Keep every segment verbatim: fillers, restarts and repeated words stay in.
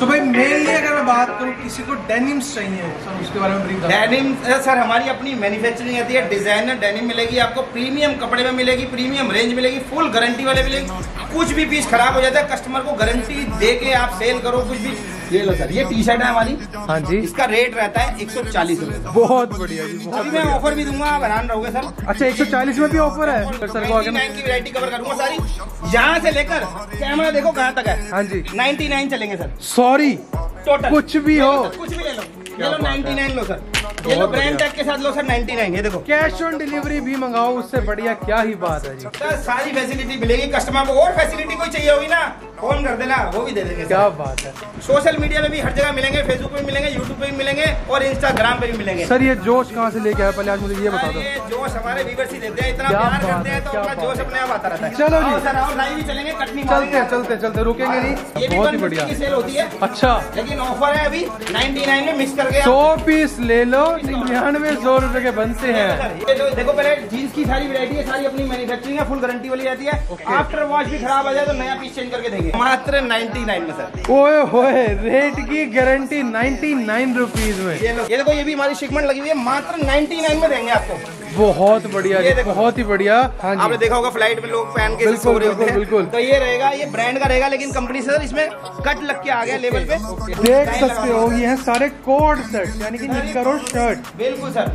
सो भाई मेनली अगर मैं बात करूँ किसी को डेनिम्स चाहिए सर, उसके बारे में ब्रीफ। डेनिम सर हमारी अपनी मैन्युफैक्चरिंग आती है, डिजाइनर डेनिम मिलेगी आपको, प्रीमियम कपड़े में मिलेगी, प्रीमियम रेंज मिलेगी, फुल गारंटी वाले मिलेगी। कुछ भी पीस खराब हो जाता है कस्टमर को गारंटी दे के आप सेल करो कुछ भी। ये लो सर, ये टी शर्ट है हमारी। हाँ जी, इसका रेट रहता है एक सौ चालीस रूपए। बहुत बढ़िया जी, बहुत अभी मैं ऑफर भी दूंगा, आप हैरान रहोगे सर। अच्छा, एक सौ चालीस में भी ऑफर है सर? सर को आगे की वैरायटी कवर करूंगा सारी, यहाँ से लेकर कैमरा देखो कहाँ तक है। हाँ जी, नाइन्टी नाइन चलेंगे सर। सॉरी टोटल कुछ भी हो, कुछ भी ले लो, ये लो नाइन्टी नाइन लो सर, ये लो ब्रांड टैग के साथ लो सर नाइन्टी नाइन। ये देखो कैश ऑन डिलीवरी भी मंगाओ, उससे बढ़िया क्या ही बात है जी। सर सारी फैसिलिटी मिलेगी कस्टमर को, और फैसिलिटी कोई चाहिए होगी ना फोन कर देना, वो भी दे देंगे। क्या बात है। सोशल मीडिया में भी हर जगह मिलेंगे, फेसबुक पे भी मिलेंगे, यूट्यूब पे भी मिलेंगे और इंस्टाग्राम पे भी मिलेंगे। सर ये जोश कहाँ से लेके आया, पहले आज मुझे ये बता दो। ये जोश हमारे व्यूअर्स ही देते हैं, इतना प्यार करते हैं तो अपना जोश अपने आप आता रहता है। चलो जी सर आओ लाइव ही चलेंगे, कटनी चलते हैं चलते चलते रुकेंगे नहीं, बहुत ही बढ़िया सेल होती है। अच्छा, लेकिन ऑफर है अभी नाइन्टी नाइन में मिक्स करके सौ पीस ले लो, निन्यानवे सौ रुपए के बनते हैं। ये जो देखो पहले जीन्स की सारी वैरायटी है, सारी अपनी मैन्युफैक्चरिंग है, फुल गारंटी वाली रहती है। आफ्टर वॉश भी खराब आ जाए तो नया पीस चेंज करके देंगे, मात्र नाइन्टी नाइन में सर। ओए होए, रेट की गारंटी नाइन्टी नाइन रुपीज में। ये लो, ये देखो ये भी हमारी शिपमेंट लगी हुई है, मात्र नाइन्टी नाइन में देंगे आपको। बहुत बढ़िया जी, बहुत ही बढ़िया। हाँ जी, आपने देखा होगा फ्लाइट में लोग पहन के सो रहे होते हैं, बिल्कुल। तो ये रहेगा, ये ब्रांड का रहेगा, लेकिन कंपनी से सर इसमें कट लग के आ गया लेवल पे, देख सकते हो। ये है सारे कोड सेट, यानी कि निक्कर और शर्ट। बिल्कुल सर,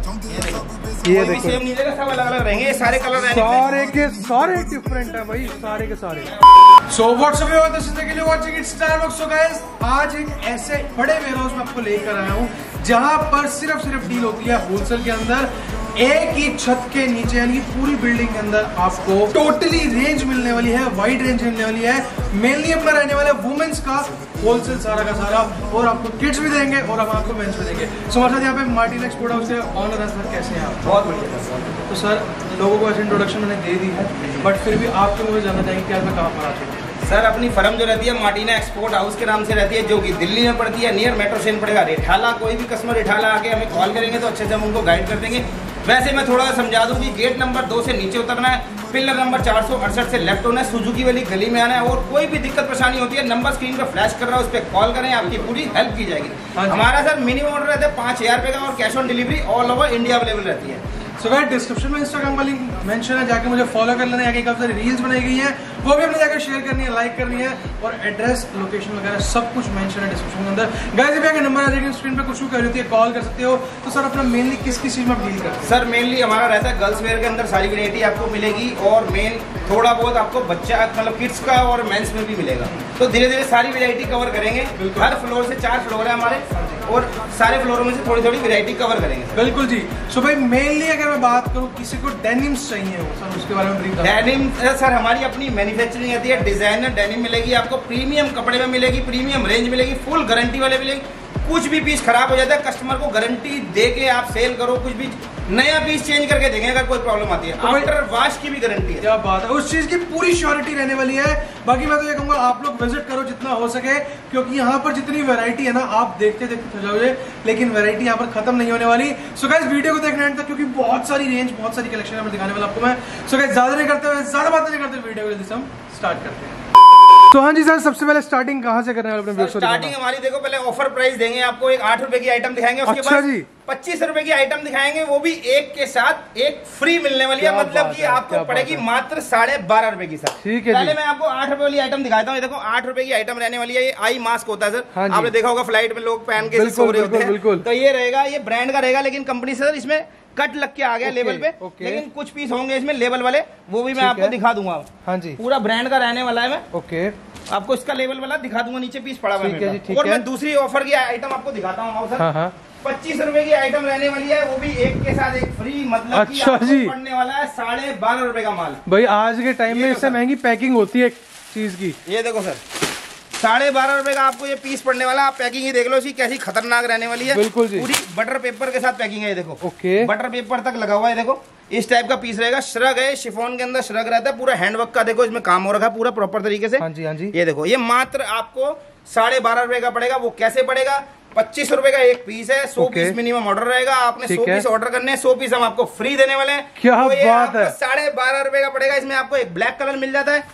ये देखो सेम नहीं रहेगा, सब अलग अलग रहेंगे, सारे कलर रहेंगे, सारे के सारे डिफरेंट है भाई, सारे के सारे। सो व्हाट्सअप के लिए watching it's Starbucks. So guys, आज एक ऐसे बड़े वेयरहाउस में आपको लेकर आया हूँ जहां पर सिर्फ सिर्फ डील होती है होलसेल के अंदर, एक ही छत के नीचे, यानी पूरी बिल्डिंग के अंदर आपको टोटली रेंज मिलने वाली है, वाइड रेंज मिलने वाली है। मेनली अपना रहने वाला है वुमेन्स का होलसेल सारा का सारा, और आपको किड्स भी देंगे और हम आपको मेंस भी देंगे। सो हमारे साथ यहाँ पे मार्टिन एक्सपोर्ट हाउस के ऑनर है सर, कैसे हैं आप? बहुत बढ़िया। तो सर लोगों को ऐसे इंट्रोडक्शन मैंने दे दी है, बट फिर भी आपके मुझे जानना चाहेंगे कि आज मैं कहाँ पर आ चुका हूँ। सर अपनी फर्म जो रहती है मार्टिना एक्सपोर्ट हाउस के नाम से रहती है, जो कि दिल्ली में पड़ती है, नियर मेट्रो स्टेशन पड़ेगा रिठाला। कोई भी कस्टमर रिठाला आके हमें कॉल करेंगे तो अच्छे से हम उनको गाइड कर देंगे। वैसे मैं थोड़ा सा समझा दूं कि गेट नंबर दो से नीचे उतरना है, पिलर नंबर चार सौ अड़सठ से लेफ्ट होना है, सुजुकी वाली गली में आना है, और कोई भी दिक्कत परेशानी होती है नंबर स्क्रीन पर फ्लैश कर रहा है, उस पर कॉल करें, आपकी पूरी हेल्प की जाएगी। हमारा सर मिनिमम ऑर्डर रहता है पाँच हजार रुपये का, और cash on delivery all over India available रहती है। सो गाइस, डिस्क्रिप्शन में इंस्टाग्राम का लिंक मेंशन है, जाके मुझे फॉलो कर लेना। आगे काफी सारी रील्स बनाई गई हैं, वो भी हमने जाकर शेयर करनी है, लाइक करनी है, और एड्रेस, लोकेशन वगैरह सब कुछ मेंशन है डिस्क्रिप्शन के अंदर। गाइस भी आगे नंबर आ जाएगा स्क्रीन पे, कुछ भी कर होती है कॉल कर सकते हो। तो सर अपना मेनली किस किस चीज में डील करते हैं? सर मेनली हमारा रहता है गर्ल्स वेयर के अंदर सारी वैरायटी आपको मिलेगी, और मेन थोड़ा बहुत आपको बच्चा मतलब किड्स का और मेंस में भी मिलेगा। तो धीरे धीरे सारी वैरायटी कवर करेंगे। हर फ्लोर से चार फ्लोर है हमारे, और सारे फ्लोरों में से थोड़ी थोड़ी वैरायटी कवर करेंगे। बिल्कुल जी। सो भाई मेनली अगर मैं बात करूँ किसी को डेनिम्स चाहिए हो सर, उसके बारे में ब्रीफ। डेनिम सर हमारी अपनी मैन्युफैक्चरिंग आती है, डिजाइनर डेनिम मिलेगी आपको, प्रीमियम कपड़े में मिलेगी, प्रीमियम रेंज मिलेगी, फुल गारंटी वाले मिलेगी। कुछ भी पीस खराब हो जाता है कस्टमर को गारंटी दे के आप सेल करो, कुछ भी नया पीस चेंज करके देंगे अगर कोई प्रॉब्लम आती है। आफ्टर वॉश की भी गारंटी है। क्या बात है, उस चीज की पूरी श्योरिटी रहने वाली है। बाकी मैं तो ये कहूंगा आप लोग विजिट करो जितना हो सके, क्योंकि यहाँ पर जितनी वैरायटी है ना, आप देखते देखते थक जाओगे, लेकिन वैरायटी यहाँ पर खत्म नहीं होने वाली। सो गाइस वीडियो को देखना एंड तक, क्योंकि बहुत सारी रेंज, बहुत सारी कलेक्शन है दिखाने वाला आपको मैं। सो गाइस ज्यादा नहीं करते हुए, ज्यादा बात नहीं करते, वीडियो को जल्दी से हम स्टार्ट करते हैं। तो हाँ जी सर, सबसे पहले स्टार्टिंग कहाँ से करने वाले अपने? स्टार्टिंग हमारी देखो, पहले ऑफर प्राइस देंगे आपको, एक आठ रुपए की आइटम दिखाएंगे, उसके अच्छा बाद जी पच्चीस रुपए की आइटम दिखाएंगे, वो भी एक के साथ एक फ्री मिलने वाली है, मतलब कि आपको पड़ेगी मात्र साढ़े बारह रुपए की सर। ठीक है। पहले मैं आपको आठ रुपए वाली आइटम दिखाता हूँ। ये देखो आठ रुपए की आइटम रहने वाली है, ये आई मास्क होता है सर। हाँ, आपने देखा होगा फ्लाइट में लोग पहन के सो रहे होते हैं, तो ये रहेगा, ये ब्रांड का रहेगा, लेकिन कंपनी से सर इसमें कट लग के आ गया लेवल पे, लेकिन कुछ पीस होंगे इसमें लेवल वाले, वो भी मैं आपको दिखा दूंगा। हाँ जी, पूरा ब्रांड का रहने वाला है। मैं ओके आपको इसका लेवल वाला दिखा दूंगा, नीचे पीस पड़ा हुआ है। और मैं दूसरी ऑफर की आइटम आपको दिखाता हूँ सर। पच्चीस रुपए की आइटम रहने वाली है, वो भी एक के साथ एक फ्री, मतलब अच्छा कि जी पड़ने वाला है साढ़े बारह रुपए का माल। भाई आज के टाइम में इससे महंगी पैकिंग होती है चीज की। ये देखो सर, साढ़े बारह रुपए का आपको ये पीस पड़ने वाला। आप पैकिंग ही देख लो इसकी कैसी खतरनाक रहने वाली है। बिल्कुल जी, पूरी बटर पेपर के साथ पैकिंग है। ये देखो ओके, बटर पेपर तक लगा हुआ है। देखो इस टाइप का पीस रहेगा, श्रग है, शिफॉन के अंदर श्रग रहता है, पूरा हैंडवर्क का देखो इसमें काम हो रखा है पूरा प्रॉपर तरीके से। हाँ जी हाँ जी। ये देखो ये मात्र आपको साढ़े बारह रुपए का पड़ेगा। वो कैसे पड़ेगा? पच्चीस रुपए का एक पीस है, सौ पीस मिनिमम ऑर्डर रहेगा। आपने सौ पीस ऑर्डर करने हैं, सौ पीस हम आपको फ्री देने वाले हैं। क्या बात है। साढ़े बारह रुपए का पड़ेगा। इसमें आपको एक ब्लैक कलर मिल जाता है,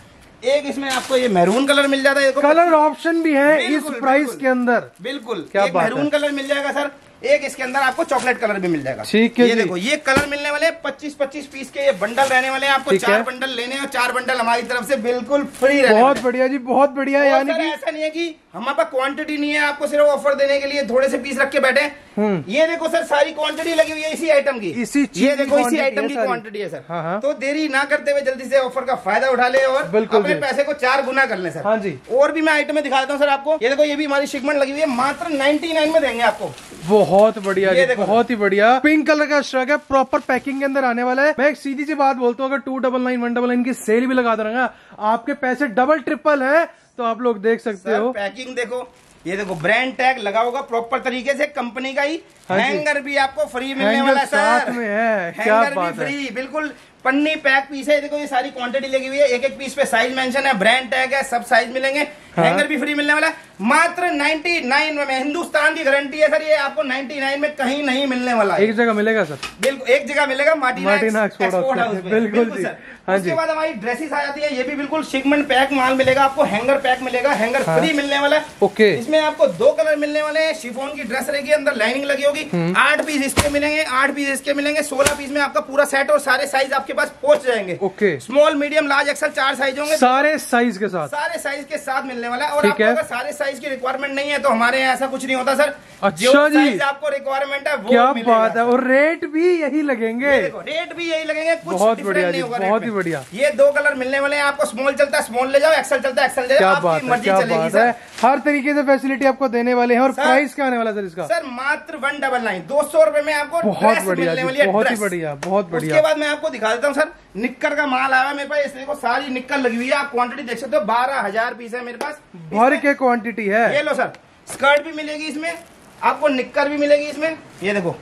एक इसमें आपको ये मैरून कलर मिल जाता है, कलर ऑप्शन भी है इस प्राइस के अंदर। बिल्कुल, क्या मैरून कलर मिल जाएगा सर, एक इसके अंदर आपको चॉकलेट कलर भी मिल जाएगा। ठीक है, ये देखो ये कलर मिलने वाले पच्चीस पच्चीस पीस के ये बंडल रहने वाले हैं। आपको चार बंडल लेने हैं, चार बंडल हमारी तरफ से बिल्कुल फ्री रहने। बहुत बढ़िया जी, बहुत बढ़िया। यानी कि ऐसा नहीं है कि हमारे पास क्वांटिटी नहीं है, आपको सिर्फ ऑफर देने के लिए थोड़े से पीस रख के बैठे। ये देखो सर सारी क्वांटिटी लगी हुई है इसी आइटम की, इसी ये देखो इसी आइटम की क्वांटिटी है सर। हाँ हाँ। तो देरी ना करते हुए जल्दी से ऑफर का फायदा उठा ले और अपने पैसे को चार गुना कर ले सर। हाँ जी। और भी मैं आइटम में दिखा देता हूँ सर आपको। ये देखो ये भी हमारी शिपमेंट लगी हुई है, मात्र नाइनटी नाइन में देंगे आपको। बहुत बढ़िया जी, बहुत ही बढ़िया। पिंक कलर का श्रग है, प्रॉपर पैकिंग के अंदर आने वाला है। मैं एक सीधी सी बात बोलता हूँ, अगर two double nine one double nine की सेल भी लगा दूंगा, आपके पैसे डबल ट्रिपल है। तो आप लोग देख सकते हो, पैकिंग देखो, ये देखो ब्रांड टैग लगा होगा प्रॉपर तरीके से, कंपनी का ही। हैंगर भी आपको फ्री मिलने वाला है सर, में है। क्या बात है, फ्री बिल्कुल पन्नी पैक पीस है। देखो ये सारी क्वांटिटी लगी हुई है, एक एक पीस पे साइज मेंशन है, ब्रांड टैग है, सब साइज मिलेंगे। हाँ? हैंगर भी फ्री मिलने वाला है मात्र निन्यानवे में। हिंदुस्तान की गारंटी है सर, ये आपको निन्यानवे में कहीं नहीं मिलने वाला है। एक जगह मिलेगा सर, बिल्कुल एक जगह मिलेगा, मार्टिना एक्सपोर्ट हाउस में। बिल्कुल जी। हाँ उसके बाद हमारी ड्रेसेस आ जाती है, ये भी बिल्कुल शिपमेंट पैक माल मिलेगा आपको। हैंगर पैक मिलेगा, हैंगर हाँ? फ्री मिलने वाला है। ओके, इसमें आपको दो कलर मिलने वाले हैं। शिफॉन की ड्रेस रहेगी, अंदर लाइनिंग लगी होगी। आठ पीस इसके मिलेंगे, आठ पीस इसके मिलेंगे। सोलह पीस में आपका पूरा सेट और सारे साइज आपके पास पहुंच जाएंगे। Okay, small medium large XL चार साइज होंगे, सारे साइज के साथ, सारे साइज के साथ मिलने वाला है। और आपको अगर सारे साइज की रिक्वायरमेंट नहीं है तो हमारे यहाँ ऐसा कुछ नहीं होता सर। अच्छा जी, आपको रिक्वायरमेंट है वो क्या बात है। और रेट भी यही लगेंगे, रेट भी यही लगेंगे, कुछ बहुत बढ़िया जी, बहुत ही बढ़िया। ये दो कलर मिलने वाले हैं आपको, स्मॉल चलता है स्मॉल ले जाओ, एक्सल चलता है एक्सल ले जाओ, आपकी मर्जी चलेगी सर। हर तरीके से फैसिलिटी आपको देने वाले हैं। और प्राइस क्या आने वाला सर इसका? सर मात्र वन डबल नाइन, दो सौ रुपए में आपको बहुत बढ़िया, बहुत ही बढ़िया, बहुत बढ़िया। उसके बाद मैं आपको दिखा देता हूँ सर, निक्कर का माल आया मेरे पास। इसमें सारी निक्कर लगी हुई है, आप क्वांटिटी देख सकते हो, बारह हजार पीस है मेरे पास, भर के क्वांटिटी है। ये लो सर, स्कर्ट भी मिलेगी इसमें आपको, निक्कर भी मिलेगी इसमें। ये देखो,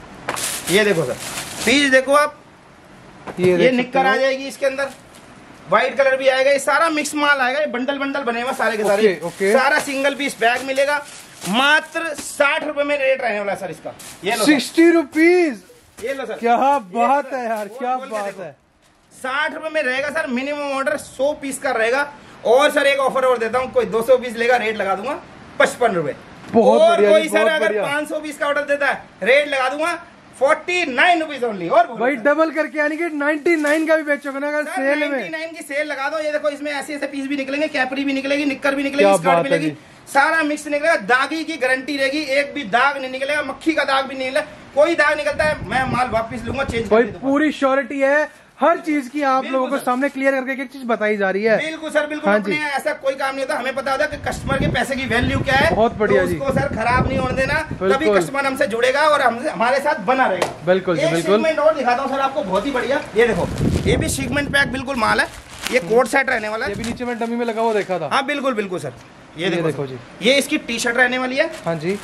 ये देखो सर पीस देखो आप, ये, ये निक्कर आ जाएगी इसके अंदर, व्हाइट कलर भी आएगा। ये सारा मिक्स माल आएगा, ये बंडल बंडल बने हुए सारे के सारे। Okay, okay. सारा सिंगल पीस बैग मिलेगा, मात्र साठ रुपए में रेट रहने वाला है सर इसका। ये लो सिक्सटी रुपीज, ये लो सर, क्या बात है यार, क्या बात है। साठ रुपए में रहेगा सर, मिनिमम ऑर्डर सौ पीस का रहेगा। और सर एक ऑफर और देता हूँ, कोई दो सौ पीस लेगा रेट लगा दूंगा पचपन रुपए। और कोई सर अगर पाँच सौ पीस का ऑर्डर देता है रेट लगा दूंगा फोर्टी नाइन रुपीज ओनली। और भाई डबल करके, यानी कि नाइनटी नाइन का भी बेचोगे ना अगर सेल में। नाइनटी नाइन की सेल लगा दो। ये देखो इसमें ऐसे ऐसे पीस भी निकलेंगे, कैपरी भी निकलेगी, निक्कर भी निकलेगी, स्कर्ट मिलेगी, सारा मिक्स निकलेगा। दागी की गारंटी रहेगी, एक भी दाग नहीं निकलेगा, मक्खी का दाग भी नहीं निकलेगा। कोई दाग निकलता है मैं माल वापस लूंगा, चेंज भाई पूरी श्योरिटी है हर चीज की, आप लोगों को सामने क्लियर करके एक चीज बताई जा रही है। बिल्कुल सर, बिल्कुल। हाँ, अपने ऐसा कोई काम नहीं होता, हमें पता होता है कि कस्टमर के पैसे की वैल्यू क्या है। बहुत बढ़िया तो उसको सर खराब नहीं होने देना, तभी कस्टमर हमसे जुड़ेगा और हमसे हमारे साथ बना रहेगा। बिल्कुल जी, बिल्कुल। एक और दिखाता हूँ सर आपको, बहुत ही बढ़िया। ये देखो, ये भी शिपमेंट पैक बिल्कुल माल है, ये कोट सेट रहने वाला है। ये भी नीचे में डमी में लगा हुआ देखा था। हाँ बिल्कुल बिल्कुल सर, ये देखो जी, ये इसकी टी शर्ट रहने वाली है। हाँ जी,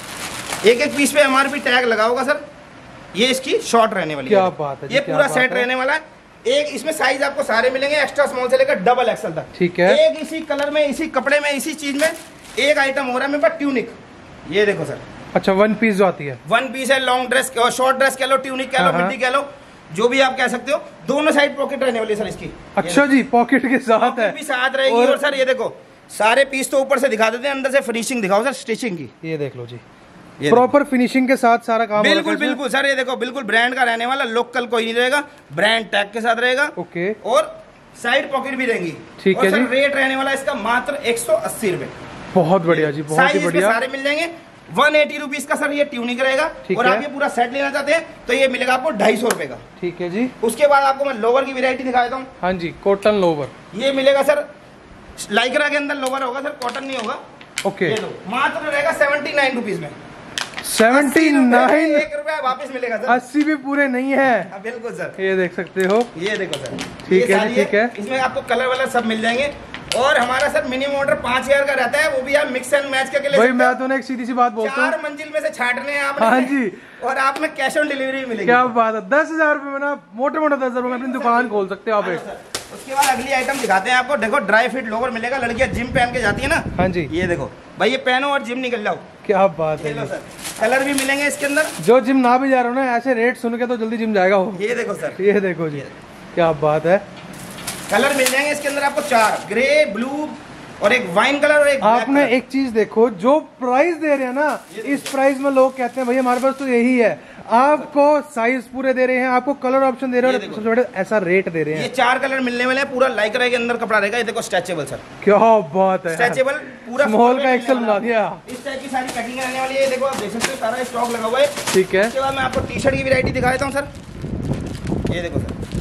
एक एक पीस पे एमआरपी टैग लगा होगा सर। ये इसकी शॉर्ट रहने वाली है, क्या बात है, ये पूरा सेट रहने वाला है। एक इसमें साइज आपको सारे मिलेंगे, एक्स्ट्रा स्मॉल से लेकर डबल एक्सल तक। ठीक है, एक इसी कलर में, इसी कपड़े में, इसी चीज में एक आइटम हो रहा है मेरे पास, ट्यूनिक। ये देखो सर, अच्छा वन पीस जो आती है, वन पीस है, लॉन्ग ड्रेस, शॉर्ट ड्रेस कह लो, ट्यूनिक कह लो, मिड्डी कह लो, जो भी आप कह सकते हो। दोनों साइड पॉकेट रहने वाली है सर इसकी। अच्छा जी, पॉकेट के साथ है, भी साथ रहेगी। और, और सर ये देखो, सारे पीस तो ऊपर से दिखा देते हैं, अंदर से फिनिशिंग दिखाओ सर, स्टिचिंग की। ये देख लो जी, प्रॉपर फिनिशिंग के साथ सारा काम। बिल्कुल बिल्कुल सर, ये देखो बिल्कुल ब्रांड का रहने वाला, लोकल कोई नहीं रहेगा, ब्रांड टैग के साथ रहेगा। ओके, और साइड पॉकेट भी रहेंगी। ठीक है जी। रेट रहने वाला इसका मात्र एक सौ अस्सी रुपए। बहुत बढ़िया जी, बहुत ही बढ़िया। सारे मिल जाएंगे, वन एटी रुपीज का सर ये ट्यूनिक रहेगा। और आप ये पूरा सेट लेना चाहते हैं तो ये मिलेगा आपको ढाई सौ रुपए का। ठीक है जी। उसके बाद आपको मैं लोवर की वैरायटी दिखा देता हूँ। हाँ जी, कॉटन लोवर, ये मिलेगा सर, लाइक्रा के अंदर लोवर होगा सर, कॉटन नहीं होगा। ओके, मात्र रहेगा सेवेंटी नाइन रुपीज में। सेवेंटी नाइन, एक रुपया वापस मिलेगा सर, अस्सी भी पूरे नहीं है। बिल्कुल सर, ये देख सकते हो, ये देखो सर, ठीक है, ठीक है। इसमें आपको कलर वाला सब मिल जाएंगे। और हमारा सर मिनिमम ऑर्डर पांच हजार का रहता है, वो भी आप मिक्स एंड मैच करके ले सकते हो। मैं तो एक सीधी सी बात बोलता हूँ, चार मंजिल में से छाटने हैं आपने। हाँ जी, और आप में कैश ऑन डिलीवरी मिलेगी। क्या बात है, दस हजार रुपए में ना, मोटे मोटे दस हजार रुपए में अपनी दुकान खोल सकते हो आप। उसके बाद अगली आइटम दिखाते हैं आपको। देखो ड्राई फिट लोवर मिलेगा, लड़कियां जिम पहन के जाती है ना। हाँ जी, ये देखो भाई, ये पहनो और जिम निकल जाओ। क्या बात है सर, कलर भी मिलेंगे इसके अंदर। जो जिम ना भी जा रहा हो ना, ऐसे रेट सुन के तो जल्दी जिम जाएगा वो। ये देखो सर, ये देखो जी, क्या बात है। कलर मिल जाएंगे इसके अंदर आपको चार, ग्रे, ब्लू और एक वाइन कलर और एक आपने एक चीज देखो, जो प्राइस दे रहे हैं ना, इस प्राइस में लोग कहते हैं भाई हमारे पास तो यही है। आपको साइज पूरे दे रहे हैं, आपको कलर ऑप्शन दे रहे हैं, सबसे बड़े ऐसा रेट दे रहे हैं। ये चार कलर मिलने वाले हैं, पूरा लाइक्रा के अंदर कपड़ा रहेगा। ये देखो स्ट्रेचेबल सर, क्या बात है, स्ट्रेचेबल पूरा स्मॉल का एक्सेल बना दिया। इस टाइप की सारी पैकिंग रहने वाली है। देखो आप देख सकते हो सारा स्टॉक लगा हुआ है। ठीक है, इसके बाद मैं आपको टी शर्ट की वैरायटी दिखा देता हूँ सर। ये देखो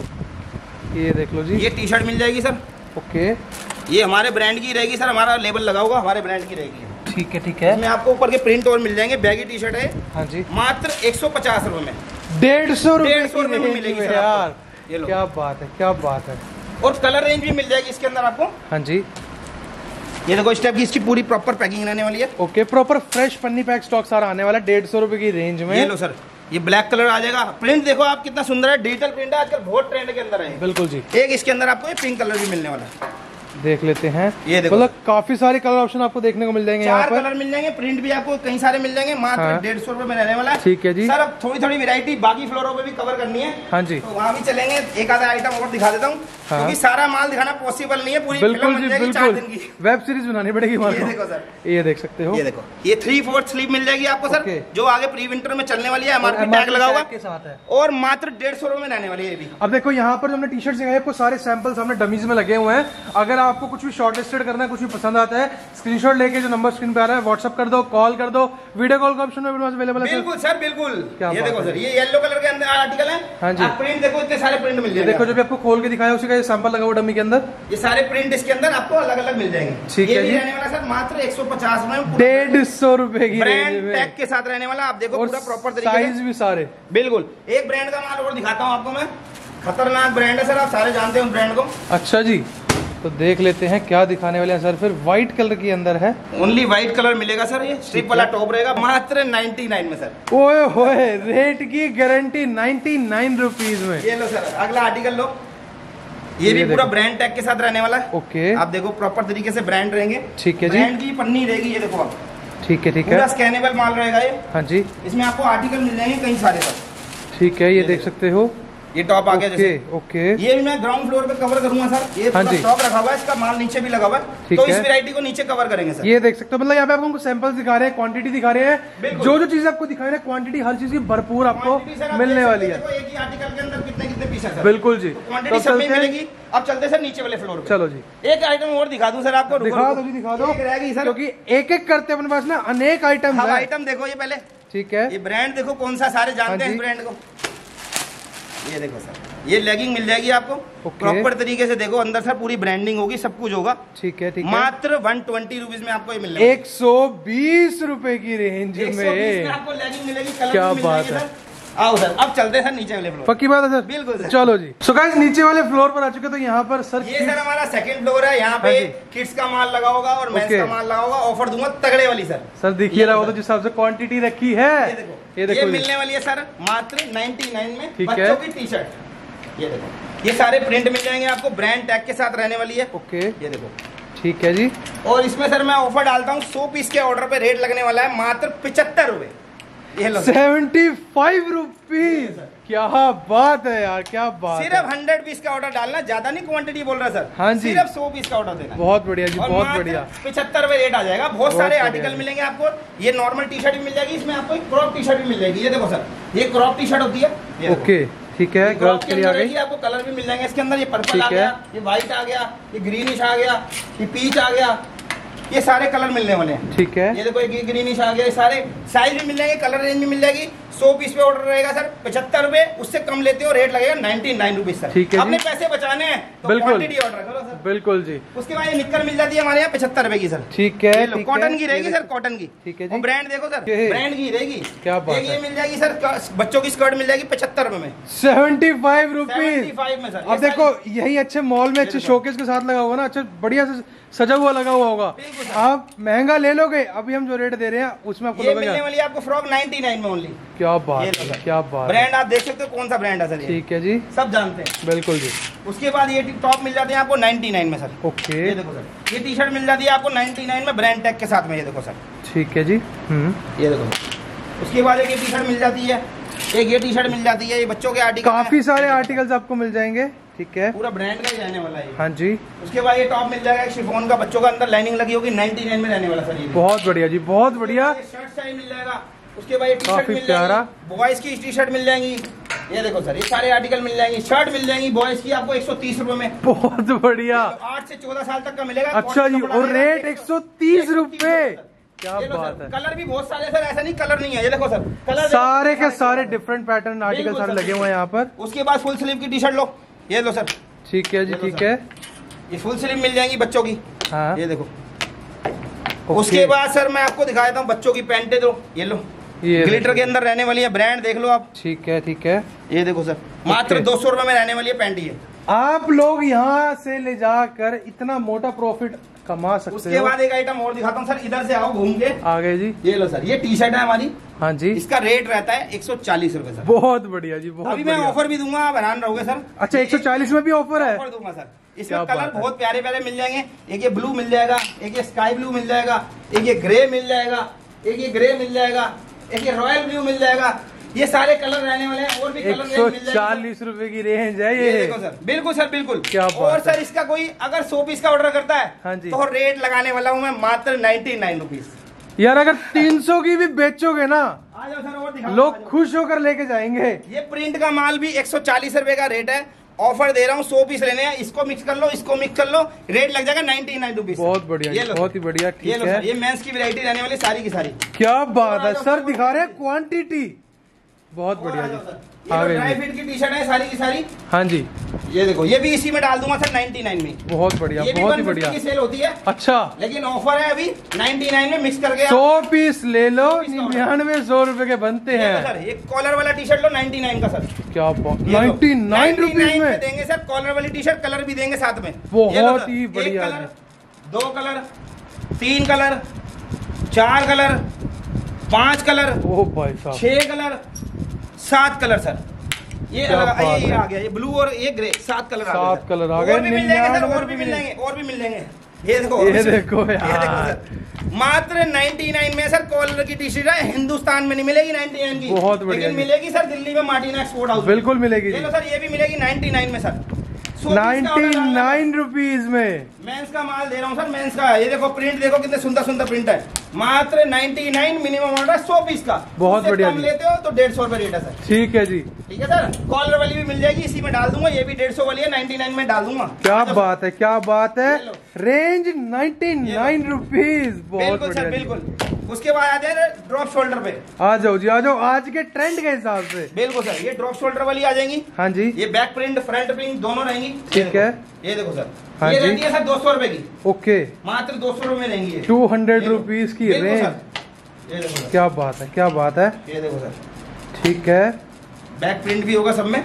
सर, ये देख लो जी, ये टी शर्ट मिल जाएगी सर। ओके, ये हमारे ब्रांड की रहेगी सर, हमारा लेबल लगा होगा, हमारे ब्रांड की रहेगी। ठीक है ठीक है, इसमें आपको ऊपर के प्रिंट और मिल जाएंगे। बैगी टी शर्ट है, हाँ जी, मात्र एक सौ पचास रुपए में, डेढ़ सौ डेढ़ सौ रुपए में मिलेगी सर यार। ये लो, क्या बात है, क्या बात है। और कलर रेंज भी मिल जाएगी इसके अंदर आपको। हाँ जी, ये देखो इस टाइप की इसकी पूरी प्रॉपर पैकिंग रहने वाली है। ओके, प्रॉपर फ्रेश पन्नी पैक स्टॉक सारा आने वाला है डेढ़ सौ रुपए की रेंज में। ये लो सर, ये ब्लैक कलर आ जाएगा। प्रिंट देखो आप कितना सुंदर है, डिजिटल प्रिंट है, आजकल बहुत ट्रेंड के अंदर है। बिल्कुल जी। एक इसके अंदर आपको ये पिंक कलर भी मिलने वाला है, देख लेते हैं। ये देखो, मतलब काफी सारे कलर ऑप्शन आपको देखने को मिल जाएंगे यहाँ चार पर। कलर मिल जाएंगे, प्रिंट भी आपको कई सारे मिल जाएंगे, मात्र हाँ। डेढ़ सौ रुपए में रहने वाला है। ठीक है जी सर, अब थोड़ी थोड़ी वैरायटी बाकी फ्लोरों पे भी कवर करनी है। हाँ जी, तो वहाँ भी चलेंगे, एक आधा आइटम और दिखा देता हूँ। हाँ। क्योंकि सारा माल दिखाना पॉसिबल नहीं है, पूरी बिल्कुल फिल्म जी, बन जाएगी चार दिन बिल्कुल की। वेब सीरीज बनानी पड़ेगी ये देखो सर, ये देख सकते हो। ये देखो, ये थ्री फोर्थ स्लीव मिल जाएगी आपको सर, ओके। जो आगे प्री विंटर में चलने वाली है, एमआरपी टैग लगा हुआ के साथ है, और मात्र डेढ़ सौ रुपए में रहने वाली है ये भी। अब देखो यहाँ पर जो हमने टी शर्ट दिखाई, आपको सारे सैंपल्स हमने डमीज में लगे हुए हैं। अगर आपको कुछ भी शॉर्ट लिस्टेड करना है, कुछ भी पसंद आता है, स्क्रीनशॉट लेके जो नंबर स्क्रीन पे आ रहा है व्हाट्सअप कर दो, कॉल कर दो, वीडियो कॉल का ऑप्शन अवेलेबल है। बिल्कुल सर, बिल्कुल। क्या ये बात देखो है। सर, ये येलो कलर के अंदर आर्टिकल है। हाँ जी। आप प्रिंट देखो, इतने सारे प्रिंट मिल जाएंगे। देखो जो भी आपको खोल के दिखाया उसी का ये सैंपल लगा हुआ डमी के अंदर, ये सारे प्रिंट इसके अंदर आपको अलग अलग मिल जाएंगे। ठीक है जी। रहने वाला सर मात्र एक सौ पचास में, डेढ़ सौ रुपए की ब्रांड टैग के साथ रहने वाला। आप देखो पूरा प्रॉपर तरीके से, साइज भी सारे। बिल्कुल। एक ब्रांड का माल और दिखाता हूँ आपको मैं, खतरनाक ब्रांड है सर, आप सारे जानते हैं उस ब्रांड को। अच्छा जी, तो देख लेते हैं क्या दिखाने वाले हैं सर। फिर व्हाइट कलर के अंदर है, ओनली व्हाइट कलर मिलेगा सर। ये स्ट्रिप वाला टॉप रहेगा, मात्र नाइनटी नाइन में सर। ओए होए, रेट की गारंटी नाइनटी नाइन रुपीज में। ये लो सर, अगला आर्टिकल लो, ये भी पूरा ब्रांड टैग के साथ रहने वाला है। ओके, आप देखो प्रॉपर तरीके से ब्रांड रहेंगे। ठीक है जी, ब्रांड की पन्नी रहेगी, ये देखो आप, ठीक है ठीक है, पूरा स्कैनेबल माल रहेगा ये। हाँ जी, इसमें आपको आर्टिकल मिल जाएंगे कई सारे सर। ठीक है, ये देख सकते हो। ये टॉप आ गया ओके जैसे, ओके, ये भी मैं ग्राउंड फ्लोर पे कवर करूंगा सर। ये हाँ पूरा जी। स्टॉक रखा हुआ है, इसका माल नीचे भी लगा हुआ है, तो इस वैरायटी को नीचे कवर करेंगे सर। ये देख सकते हो। मतलब यहाँ पे आपको सैंपल्स दिखा रहे हैं, क्वांटिटी दिखा रहे हैं, जो जो चीजें आपको दिखा रहे हैं क्वांटिटी हर चीज की भरपूर आपको मिलने वाली है। एक ही आर्टिकल के अंदर कितने कितने पीस है सर। बिल्कुल जी, क्वांटिटी सब में मिलेगी। अब चलते सर नीचे वाले फ्लोर पे। चलो जी, एक आइटम और दिखा दूं सर आपको। दिखा दो जी, दिखा दो, रहेगी सर, क्योंकि एक एक करते अपने पास ना अनेक आइटम है। आइटम देखो ये पहले, ठीक है, ये ब्रांड देखो कौन सा, सारे जानते हैं इस ब्रांड को। ये देखो सर, ये लेगिंग मिल जाएगी आपको प्रॉपर तरीके से। देखो अंदर सर पूरी ब्रांडिंग होगी, सब कुछ होगा। ठीक है ठीक है, मात्र वन ट्वेंटी रुपीज में आपको ये मिल जाएगा। एक सौ बीस रुपए की रेंज में आपको लेगिंग मिलेगी, कलर क्या भी मिल बात जाएंगे है। सर। आओ सर, अब चलते हैं सर नीचे वाले फ्लोर। पक्की बात है सर, बिल्कुल सर। चलो जी। सो गाइस नीचे वाले फ्लोर पर आ चुके, तो यहाँ पर सर ये सर हमारा सेकंड फ्लोर है। यहाँ पे किड्स का माल लगा होगा और मेंस का माल लगा होगा। ऑफर दूंगा तगड़े वाली सर। सर देखिए रहा हो तो जिस हिसाब से क्वांटिटी रखी है, ये देखो, ये देखो, ये मिलने वाली है सर मात्र नाइनटी नाइन में। ठीक बच्चों है, की टी शर्ट, ये देखो, ये सारे प्रिंट मिल जाएंगे आपको, ब्रांड टैग के साथ रहने वाली है। ओके, ये देखो, ठीक है जी। और इसमें सर मैं ऑफर डालता हूँ, सौ पीस के ऑर्डर पे रेट लगने वाला है मात्र पिछहत्तर रुपए। ये लो सेवेंटी फाइव रुपीज, क्या बात है यार, क्या बात। सिर्फ हंड्रेड पीस का ऑर्डर डालना, ज्यादा नहीं क्वांटिटी बोल रहा सर। हाँ जी, सिर्फ सौ पीस का ऑर्डर देना। बहुत बढ़िया जी, बहुत बढ़िया। पिछहत्तर रुपए रेट आ जाएगा। बहुत सारे आर्टिकल मिलेंगे आपको। ये नॉर्मल टी शर्ट भी मिल जाएगी, इसमें आपको एक क्रॉप टी शर्ट भी मिल जाएगी। ये देखो सर, ये क्रॉप टी शर्ट होती है। ओके ठीक है, गर्ल्स के लिए आ गई। आपको कलर भी मिल जाएंगे इसके अंदर। ये पर्पल आ गया, ये व्हाइट आ गया, ये ग्रीनिश आ गया, ये पीच आ गया, ये सारे कलर मिलने वाले हैं। ठीक है, ये देखो एक ग्रीनिश आ गया, ये सारे साइज भी मिल जाएंगे, कलर रेंज भी मिल जाएगी। सौ पीस पे ऑर्डर रहेगा सर पचहत्तर रुपए, उससे कम लेते हो रेट लगेगा नाइनटी नाइन रुपीज सर। ठीक है, अपने पैसे बचाने हैं तो बिल्कुल क्वांटिटी ऑर्डर करो सर। बिल्कुल जी। उसके बाद ये निक्कर मिल जाती है हमारे यहाँ पचहत्तर रुपए की सर। ठीक है, कॉटन की रहेगी सर, कॉटन की। ठीक है जी। और ब्रांड देखो सर, ब्रांड की रहेगी। क्या बात है। ये मिल जाएगी सर, बच्चों की स्कर्ट मिल जाएगी पचहत्तर रुपए में, सेवेंटी फाइव रुपीज में सर। अब देखो यही अच्छे मॉल में अच्छे शोकेस के साथ लगा हुआ ना, अच्छा बढ़िया से सजा हुआ लगा हुआ होगा। आप महंगा ले लोगे, अभी हम जो रेट दे रहे हैं उसमें आपको ये मिलने वाली आपको फ्रॉक नाइनटी नाइन में ओनली। क्या बात है, क्या बात। ब्रांड आप देख सकते हो कौन सा ब्रांड है सर। ठीक है जी, सब जानते हैं। बिल्कुल जी। उसके बाद ये टॉप मिल जाते हैं आपको नाइनटी नाइन में सर। ओके, ये देखो सर, ये टी शर्ट मिल जाती है आपको नाइनटी नाइन में ब्रांड टैग के साथ में। ये देखो सर, ठीक है जी। हम्म, ये देखो। उसके बाद एक ये टी शर्ट मिल जाती है, एक ये टी शर्ट मिल जाती है, ये बच्चों के आर्टिकल। काफी सारे आर्टिकल्स आपको मिल जाएंगे। ठीक है, पूरा ब्रांड का ही रहने वाला है। हाँ जी। उसके बाद ये टॉप मिल जाएगा शिफॉन का, बच्चों का, अंदर लाइनिंग लगी होगी, नाइनटी नाइन में रहने वाला सर। ये बहुत बढ़िया जी, बहुत बढ़िया। शर्ट साइज मिल जाएगा। उसके बाद ये टी शर्ट मिल जाएगी, बॉयज की टी शर्ट मिल जाएंगी। ये देखो सर, ये सारे आर्टिकल मिल जाएंगी। शर्ट मिल जाएंगी बॉयज की आपको एक सौ तीस रुपए में। बहुत बढ़िया। आठ से चौदह साल तक का मिलेगा। अच्छा जी, और रेट एक सौ तीस रुपए। क्या बात है। कलर भी बहुत सारे सर, ऐसा नहीं कलर नहीं है। ये देखो सर, कलर सारे के सारे डिफरेंट पैटर्न आर्टिकल सारे लगे हुए हैं यहाँ पर। उसके बाद फुल स्लीव की टी शर्ट लो, ये लो सर। ठीक है जी, ठीक है। ये फुल स्लीव मिल जाएंगी बच्चों की। हाँ, ये देखो। उसके बाद सर मैं आपको दिखा देता हूँ बच्चों की पैंटे। दो ये लो, ये ग्लिटर के अंदर रहने वाली है, ब्रांड देख लो आप। ठीक है, ठीक है। ये देखो सर, मात्र दो सौ रुपए में रहने वाली है पैंट। ये आप लोग यहाँ से ले जाकर इतना मोटा प्रॉफिट कमा सकते हो। उसके बाद एक आइटम और दिखाता हूँ सर, इधर से आओ घूम के आगे जी। ये लो सर, ये टी शर्ट है हमारी। हाँ जी। इसका रेट रहता है एक सौ चालीस रूपए सर। बहुत बढ़िया जी, बहुत अभी मैं ऑफर भी दूंगा, आप हैरान रहोगे सर। अच्छा, एक सौ चालीस में भी ऑफर है? ऑफर दूंगा सर। इसमें कलर बहुत प्यारे प्यारे मिल जाएंगे। एक ये ब्लू मिल जाएगा, एक ये स्काई ब्लू मिल जाएगा, एक ये ग्रे मिल जाएगा, एक ये ग्रे मिल जाएगा, एक ये रॉयल ब्लू मिल जाएगा। ये सारे कलर रहने वाले हैं। और भी कलर एक सौ चालीस रुपए की रेंज है ये। ये देखो सर, बिल्कुल सर, बिल्कुल। क्या बात और सर इसका कोई अगर सौ पीस का ऑर्डर करता है, हाँ जी, तो रेट लगाने वाला हूँ मैं मात्र नाइन्टी नाइन रुपीज। यार अगर तीन सौ की भी बेचोगे ना, आ जाओ सर, और दिखाओ, लोग खुश होकर लेके जाएंगे। ये प्रिंट का माल भी एक सौ चालीस रुपए का रेट है। ऑफर दे रहा हूँ, सौ पीस लेने हैं, इसको मिक्स कर लो, इसको मिक्स कर लो, रेट लग जाएगा नाइन्टी नाइन रुपीज। बहुत बढ़िया, बहुत ही बढ़िया। ठीक है, ये मेंस की वैरायटी रहने वाली सारी की सारी। क्या बात है सर, दिखा रहे हैं क्वांटिटी। बहुत बढ़िया जी। ड्राई फिट की टी शर्ट है सारी की सारी। हाँ जी। ये देखो, ये भी इसी में डाल दूंगा सर नाइन्टी नाइन में। बहुत बढ़िया, बहुत ही बढ़िया। की सेल होती है। अच्छा, लेकिन ऑफर है अभी नाइन्टी नाइन में मिक्स करके। सौ पीस ले लो, निन्यानवे सौ रुपए के बनते हैं सर। ये कॉलर वाला टी शर्ट लो नाइन्टी नाइन का सर। क्या नाइन्टी नाइन रुपीज में देंगे सर। कॉलर वाली टी शर्ट, कलर भी देंगे साथ में। बहुत ही बढ़िया। दो कलर, तीन कलर, चार कलर, पांच कलर, ओ भाई साहब, छह कलर, सात कलर सर। ये ये आ गया, ये ब्लू और ये ग्रे, सात कलर आ गए। सात कलर आ गए। और भी मिल जाएंगे सर, और भी मिल जाएंगे, और भी मिल जाएंगे। ये देखो, ये देखो यार, ये देखो सर, मात्र नाइन्टी नाइन में सर। कॉलर की टी शर्ट है, हिंदुस्तान में नहीं मिलेगी नाइन्टी नाइन की। बहुत बढ़िया, लेकिन मिलेगी सर दिल्ली में मार्टिना एक्सपोर्ट हाउस। बिल्कुल मिलेगी सर। ये भी मिलेगी नाइन्टी नाइन में सर, नाइन्टी नाइन रुपीज में। मेंस का माल दे रहा हूँ सर, मेंस का। ये देखो प्रिंट, देखो कितने सुंदर सुंदर प्रिंट है। मात्र नाइन्टी नाइन, मिनिमम ऑर्डर सौ पीस का। बहुत बढ़िया। कम लेते हो तो डेढ़ सौ रुपए रेट है सर। ठीक है जी, ठीक है सर। कॉलर वाली भी मिल जाएगी, इसी में डाल दूंगा। ये भी डेढ़ सौ वाली है, नाइन्टी नाइन में डाल दूंगा। क्या बात है, क्या बात है। Range ninety nine rupees. बहुत बढ़िया, बिल्कुल। उसके बाद आ जाए ड्रॉप शोल्डर पे। आ जाओ जी, आ जाओ, आज के ट्रेंड के हिसाब से। बिल्कुल सर, ये ड्रॉप शोल्डर वाली आ जाएंगी। हाँ जी। ये बैक प्रिंट, फ्रंट प्रिंट दोनों रहेंगी। ठीक है। ये देखो सर, हाँ ये जी, रहती है सर दो सौ रुपए की। ओके, मात्र दो सौ रुपए में रहेंगी। टू हंड्रेड रुपीज की रेंज। ये देखो, क्या बात है, क्या बात है। ये देखो सर, ठीक है। बैक प्रिंट भी होगा सब में।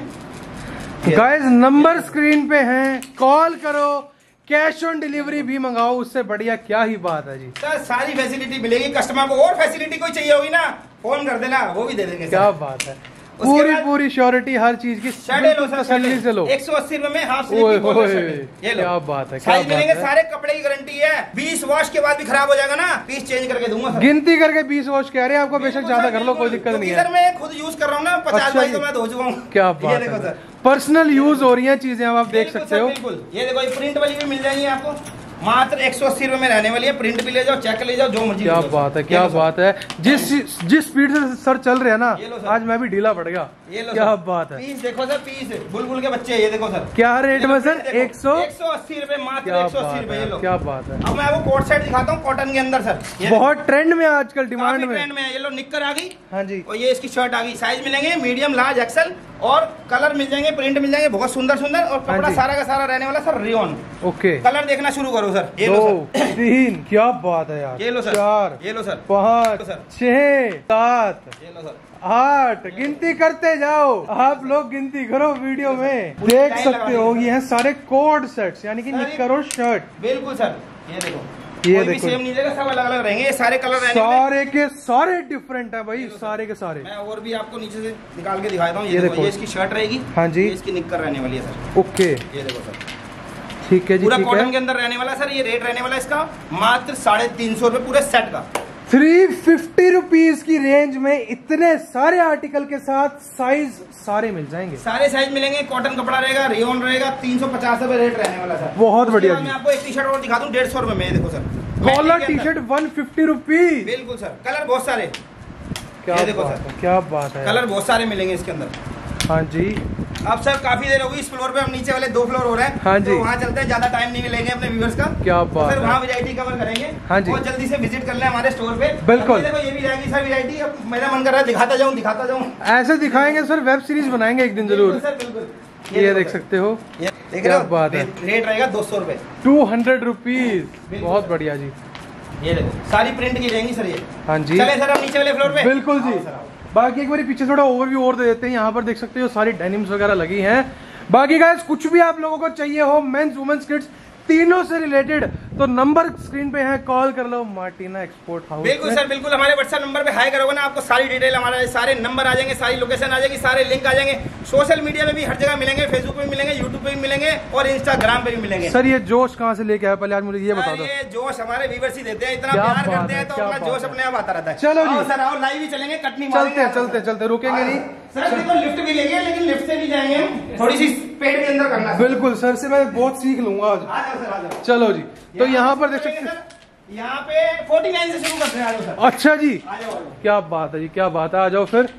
गाइस नंबर स्क्रीन पे हैं, कॉल करो, कैश ऑन डिलीवरी भी मंगाओ, उससे बढ़िया क्या ही बात है जी। सर सारी फैसिलिटी मिलेगी कस्टमर को। और फैसिलिटी कोई चाहिए होगी ना, फोन कर देना, वो भी दे देंगे। क्या बात है, पूरी पूरी श्योरिटी हर चीज की तसल्ली से लो। एक सौ अस्सी रुपए में हाफ ओए होए, ये लो। क्या बात है, साइज मिलेंगे सारे, कपड़े की गारंटी है। बीस वॉश के बाद भी खराब हो जाएगा ना, पीस चेंज करके दूंगा सर। गिनती करके बीस वॉश कह रहे हैं आपको, बेशक ज्यादा कर लो, कोई दिक्कत नहीं है सर। मैं खुद यूज कर रहा हूँ ना, पचास बाई तो मैं धो चुका हूँ। क्या बात है, पर्सनल यूज हो रही है चीजें, आप देख सकते हो। बिल्कुल। ये देखो, ये प्रिंट वाली भी मिल जाएंगी आपको, मात्र एक सौ अस्सी रुपए में रहने वाली है। प्रिंट भी ले जाओ, चेक ले जाओ, जो मर्जी। क्या बात है, क्या बात है। जिस जिस स्पीड से सर चल रहे हैं ना, आज मैं भी ढीला पड़ गया। ये लो, क्या बात है। पीस देखो सर, पीस बुलबुल के बच्चे। ये देखो सर, क्या रेट में सर, एक सौ एक सौ अस्सी रुपए, मात्र एक सौ अस्सी रुपए। ये लो, क्या बात है। अब मैं आपको कोट सेट दिखाता हूँ कॉटन के अंदर सर। बहुत ट्रेंड में आजकल, डिमांड में ट्रेंड में। ये लो, निक्कर आ गई। हाँ जी। और ये इसकी शर्ट आ गई। साइज मिलेंगे मीडियम, लार्ज, एक्सल, और कलर मिल जाएंगे, प्रिंट मिल जाएंगे, बहुत सुंदर सुंदर। और कपड़ा सारा का सारा रहने वाला सर रियोन। ओके, कलर देखना शुरू करो सर। ये लो सर, तीन, क्या बात है यार। ये लो सर, चार, ये लो सर, पाँच, छह, सात, ये लो सर, आठ, गिनती करते जाओ। आप लोग गिनती करो, वीडियो में देख सकते हो। ये हैं सारे कोड सेट्स, यानी कि निक्कर और शर्ट। बिल्कुल सर। ये देखो, ये कोई देखो, भी सेम नहीं देगा, सब अलग अलग रहेंगे। ये सारे कलर रहेंगे, सारे के सारे डिफरेंट है भाई, सारे के सारे। मैं और भी आपको नीचे से निकाल के दिखाता हूँ। ये देखो, ये इसकी शर्ट रहेगी। हाँ जी। इसकी निक्कर रहने वाली है सर। ओके, ये देखो सर, ठीक है जी, पूरा ठीक कॉटन है। के अंदर रहने वाला सर। ये रेट रहने वाला इसका मात्र साढ़े तीन सौ रुपए पूरे सेट का। थ्री फिफ्टी रुपीज की रेंज में इतने सारे आर्टिकल के साथ साइज सारे मिल जाएंगे, सारे साइज मिलेंगे। कॉटन कपड़ा रहेगा, रेयन रहेगा, तीन सौ पचास रुपए रेट रहने वाला सर। बहुत बढ़िया। मैं आपको एक टी शर्ट और दिखा दूं डेढ़ सौ रुपए में, देखो sir collar T shirt one fifty rupees. बिल्कुल सर, कलर बहुत सारे, क्या देखो सर, क्या बात है, कलर बहुत सारे मिलेंगे इसके अंदर। हाँ जी। अब सर काफी देर होगी इस फ्लोर पे, हम नीचे वाले दो फ्लोर हो रहे हैं। हाँ जी। तो वहाँ चलते हैं, ज्यादा टाइम नहीं मिलेंगे अपने व्यूअर्स का। क्या बात है, वहाँ है। वैरायटी कवर करेंगे। हाँ जी। बहुत जल्दी से विजिट कर लें हमारे स्टोर पे। बिल्कुल। देखो ये भी रहेगी सर वैरायटी। अब मेरा मन कर रहा है दिखाता जाऊँ दिखाता जाऊँ ऐसे दिखाएंगे सर, वेब सीरीज बनाएंगे एक दिन जरूर सर। बिल्कुल, ये देख सकते हो, क्या बात है। रेट रहेगा दो सौ रुपए, टू हंड्रेड रुपीज। बहुत बढ़िया जी। ये देखो सारी प्रिंट की रहेंगी सर ये। हाँ जी। चले सर हम नीचे वाले फ्लोर पे। बिल्कुल जी। बाकी एक बार पीछे थोड़ा ओवरव्यू और दे देते हैं। यहाँ पर देख सकते हो सारी डेनिम्स वगैरह लगी हैं। बाकी गाइस कुछ भी आप लोगों को चाहिए हो मेंस वुमेन्स किड्स तीनों से रिलेटेड, तो नंबर स्क्रीन पे है, कॉल कर लो मार्टिना एक्सपोर्ट हाउस। बिल्कुल सर बिल्कुल, हमारे व्हाट्सएप नंबर पे हाई करोगे ना, आपको सारी डिटेल, हमारे सारे नंबर आ जाएंगे, सारी लोकेशन आ जाएगी, सारे लिंक आ जाएंगे। सोशल मीडिया में भी हर जगह मिलेंगे, फेसबुक पे भी मिलेंगे, यूट्यूब पे भी मिलेंगे और इंस्टाग्राम पे भी मिलेंगे। सर ये जोश कहाँ से लेके आया, पहले आज मुझे ये बता दो। ये जोश हमारे व्यूअर्स ही देते हैं, इतना प्यार करते हैं तो अपना जोश अपने आप आता रहता है। चलो जी सर आओ, लाइव ही चलेंगे, कटनी चलते हैं चलते चलते रुकेंगे नहीं सर। देखो लिफ्ट भी लेंगे, लेकिन लिफ्ट से भी जाएंगे हम, थोड़ी सी पेट के अंदर करना। बिल्कुल सर से मैं बहुत सीख लूंगा आज। आ जाओ सर, आ जाओ। चलो जी, तो यहाँ पर देख सकते हैं, यहाँ पे उनचास से शुरू करते हैं। आ जाओ सर। अच्छा जी, आ जाओ। क्या बात है जी, क्या बात है, आ जाओ फिर।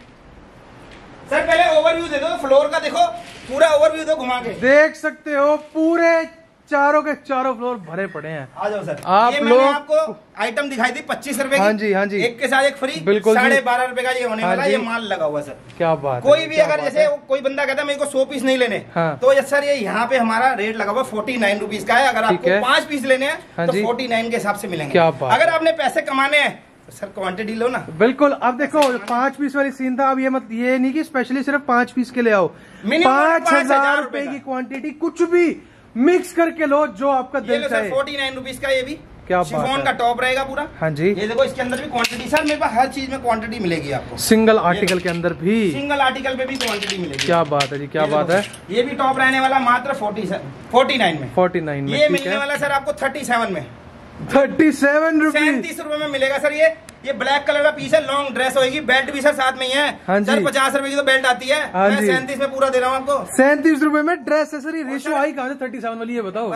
सर पहले ओवरव्यू दे दो फ्लोर का, देखो पूरा ओवरव्यू दो घुमा के। देख सकते हो पूरे चारों के चारों फ्लोर भरे पड़े हैं। आ जाओ सर। आप ये लोग मैंने आपको आइटम दिखाई थी पच्चीस रुपए की। हाँ जी हाँ जी, एक के साथ एक फ्री। बिल्कुल साढ़े बारह रुपए का ये होने हाँ वाला, जी। ये माल लगा हुआ सर। क्या बात कोई है, भी क्या अगर बात जैसे है। कोई बंदा कहता है मेरे को सौ पीस नहीं लेने, हाँ। तो यस सर ये यहाँ पे हमारा रेट लगा हुआ फोर्टी नाइन रुपीज का है। अगर आपको पांच पीस लेने हैं हाँ तो फोर्टी नाइन के हिसाब से मिलेंगे। क्या बात। अगर आपने पैसे कमाने हैं सर क्वांटिटी लो ना। बिल्कुल। अब देखो पांच पीस वाली सीन था, अब ये मत ये नहीं कि स्पेशली सिर्फ पांच पीस के ले आओ, पांच हजार रुपए की क्वांटिटी कुछ भी मिक्स करके लो जो आपका दिल चाहे। फोर्टी नाइन रुपीज का ये भी क्या शिफॉन का टॉप रहेगा पूरा। हाँ जी। ये देखो इसके अंदर भी क्वांटिटी सर, मेरे पास हर चीज में क्वांटिटी मिलेगी आपको। सिंगल आर्टिकल के अंदर भी, सिंगल आर्टिकल पे भी क्वांटिटी मिलेगी। क्या बात है जी, क्या बात है। ये भी टॉप रहने वाला मात्र फोर्टी फोर्टी नाइन में। फोर्टी नाइन में ये मिलने वाला सर आपको थर्टी सेवन में, थर्टी सेवन रुपीज, सैंतीस रुपए में मिलेगा सर। ये ये ब्लैक कलर का पीस है, लॉन्ग ड्रेस होगी, बेल्ट भी सर साथ में ही है। हाँ जी। सर पचास रुपए की तो बेल्ट आती है, हाँ मैं जी। सैंतीस में पूरा दे रहा हूँ आपको। सैंतीस रुपए में ड्रेस है सर। ये रेशो आई कहाँ से थर्टी सेवन वाली, ये बताओ।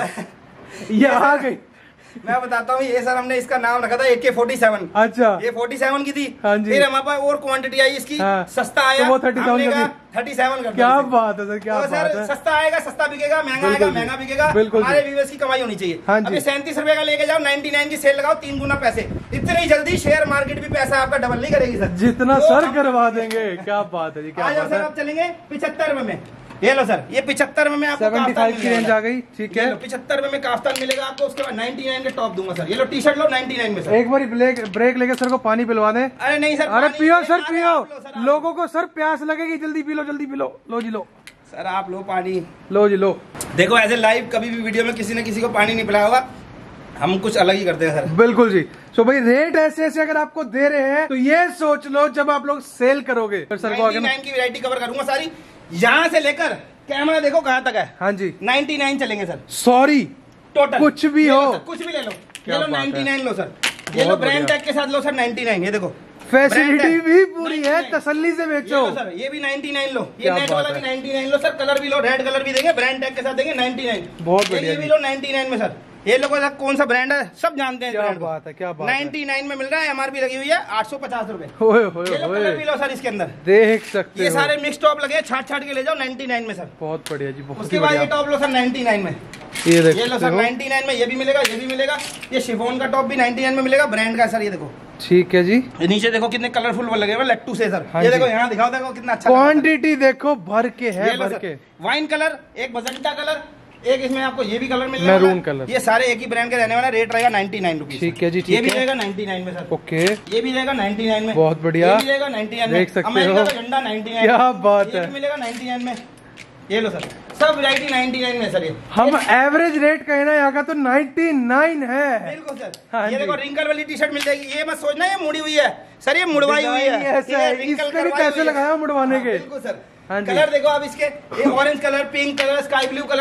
ये आ गई। मैं बताता हूँ, ये सर हमने इसका नाम रखा था ए के फोर्टी सेवन। अच्छा, ये फोर्टी सेवन की थी। हाँ जी। फिर हमारे पास और क्वांटिटी आई इसकी, हाँ। सस्ता आया तो वो थर्टी सेवन हमने का कहा थर्टी सेवन कर। क्या बात है सर, क्या तो बात सर है। सस्ता आएगा सस्ता बिकेगा, महंगा आएगा बिल्कुल महंगा बिकेगा। बिल्कुल हमारे व्यूअर्स की कमाई होनी चाहिए। हाँ जी। अभी सैंतीस रुपए का लेके जाओ, नाइनटी नाइन की सेल लगाओ, तीन गुना पैसे। इतनी जल्दी शेयर मार्केट भी पैसा आपका डबल नहीं करेगी सर, जितना तो सर हम- करवा देंगे। क्या बात है जी, क्या आ जाओ बात सर। है। अब चलेंगे पिछहत्तर रुपए में। ये लो सर, ये पिछहत्तर में आपको सेवेंटी फाइव की रेंज आ गई, ठीक है। पिछहत्तर में काफ्तान मिलेगा आपको, उसके बाद नाइनटी नाइन के टॉप दूंगा सर। ये लो टी शर्ट लो नाइनटी नाइन में सर। एक बार ब्रेक ब्रेक लेके सर को पानी पिलवा दें। अरे नहीं सर, अरे पानी पियो नहीं, सर, अरे पियो। आप लो सर, आप लोगों को सर प्यास लगेगी, जल्दी पी लो, जल्दी पी लो। लो जी लो सर, आप लो पानी, लो जी लो। देखो ऐसे लाइव कभी भी वीडियो में किसी ने किसी को पानी नहीं पिलाया होगा, हम कुछ अलग ही करते हैं सर। बिल्कुल जी। सो भाई रेट ऐसे ऐसे अगर आपको दे रहे हैं तो ये सोच लो जब आप लोग सेल करोगे। सर को आगे नाइनटी नाइन की वैरायटी कवर करूंगा सारी, यहाँ से लेकर कैमरा देखो कहाँ तक है। हाँ जी, नाइनटी नाइन चलेंगे सर सॉरी टोटल। कुछ भी ये लो हो, सर, कुछ भी ले लो। क्या ये लो बात है। नाइनटी नाइन लो सर, ये लो बहुत ब्रांड बढ़िया। टैग के साथ लो सर नाइनटी नाइन। ये देखो फैसिलिटी brand भी tag, पूरी नाइनटी है, नाइन। तसल्ली से ये बेचो। लो सर, ये भी नाइनटी नाइन लो, ये क्या नेट बात वाला भी है। नाइनटी नाइन लो सर। कलर भी लो, रेड कलर भी देंगे, ब्रांड टैग के साथ देंगे नाइनटी नाइन। बहुत बढ़िया ये भी जी। लो नाइनटी नाइन में सर। ये लोगों का कौन सा ब्रांड है सब जानते हैं। क्या brand को। बात है, क्या बात है। नाइनटी नाइन में मिल रहा है, एमआरपी लगी हुई है आठ सौ पचास रुपए। होए ये होए लो कलर भी होए, लो सर इसके अंदर, देख सकते ये हो। सारे मिक्स टॉप लगे, छाट छाट के ले जाओ नाइनटी नाइन में सर। बहुत बढ़िया जी, बहुत उसके ही बाद ये बढ़िया। टॉप लो सर नाइनटी नाइन में। ये देख ये लो सकते सर हो, नाइनटी नाइन में, ये भी मिलेगा, ये भी मिलेगा। ये शिफॉन का टॉप भी नाइनटी नाइन में मिलेगा, ब्रांड का सर। ये देखो ठीक है जी। ये नीचे देखो कितने कलरफुल वो लगे हुए लट्टू से सर। हाँ ये जी। देखो यहाँ दिखाओ, देखो कितना अच्छा क्वांटिटी देखो भर के है, ये लो भर सर, के। वाइन कलर, एक बजंटा कलर, एक इसमें आपको ये भी कलर मिल मैरून कलर। ये सारे एक ही ब्रांड के रहने वाला, रेट रहेगा नाइनटी नाइन रुपीज। ठीक है जी, ठीक ये भी है। रहेगा नाइनटी नाइन में सर। ओके, ये भी रहेगा नाइनटी नाइन में। बहुत बढ़िया। ये भी रहेगा नाइनटी नाइन में। देख सकते अमेरिका हो। का झंडा नाइनटी नाइन। क्या बात ये है। भी मिलेगा नाइनटी नाइन में। ये लो सर, सब वैरायटी नाइनटी नाइन में सर। ये हम एवरेज रेट कहे ना यहाँ का तो नाइनटी नाइन है। बिल्कुल सर। हाँ ये जी। देखो रिंकल वाली टी शर्ट मिल जाएगी। ये मत सोचना ये मुड़ी हुई है सर, ये मुड़वाई हुई है। ऐसा है, ये wrinkle इसमें भी करवाई पैसे हुई है। लगाए हो मुड़वाने हाँ, के। बिल्कुल सर। हाँ जी। कलर देखो आप इसके, ये orange colour, pink colour, sky blue colour,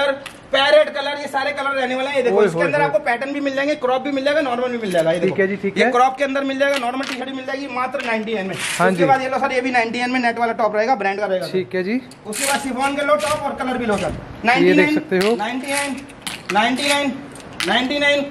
parrot colour, ये सारे कलर रहने वाले हैं। ये देखो इसके अंदर आपको पैटर्न भी मिल जाएंगे, क्रॉप भी मिल जाएगा, नॉर्मल भी मिल जाएगा। ये ठीक है जी, ठीक है। ये क्रॉप के अंदर मिल जाएगा, नॉर्मल टी शर्ट मिल जाएगी मात्र नाइनटी नाइन में। उसके बाद ये लो सर, ये भी नाइनटी नाइन में नेट वाला टॉप रहेगा, ब्रांड का रहेगा। ठीक है जी। उसके बाद शिफॉन के लो टॉप और कलर भी लो सर, ये देख सकते हो, ninety nine, ninety nine, ninety nine,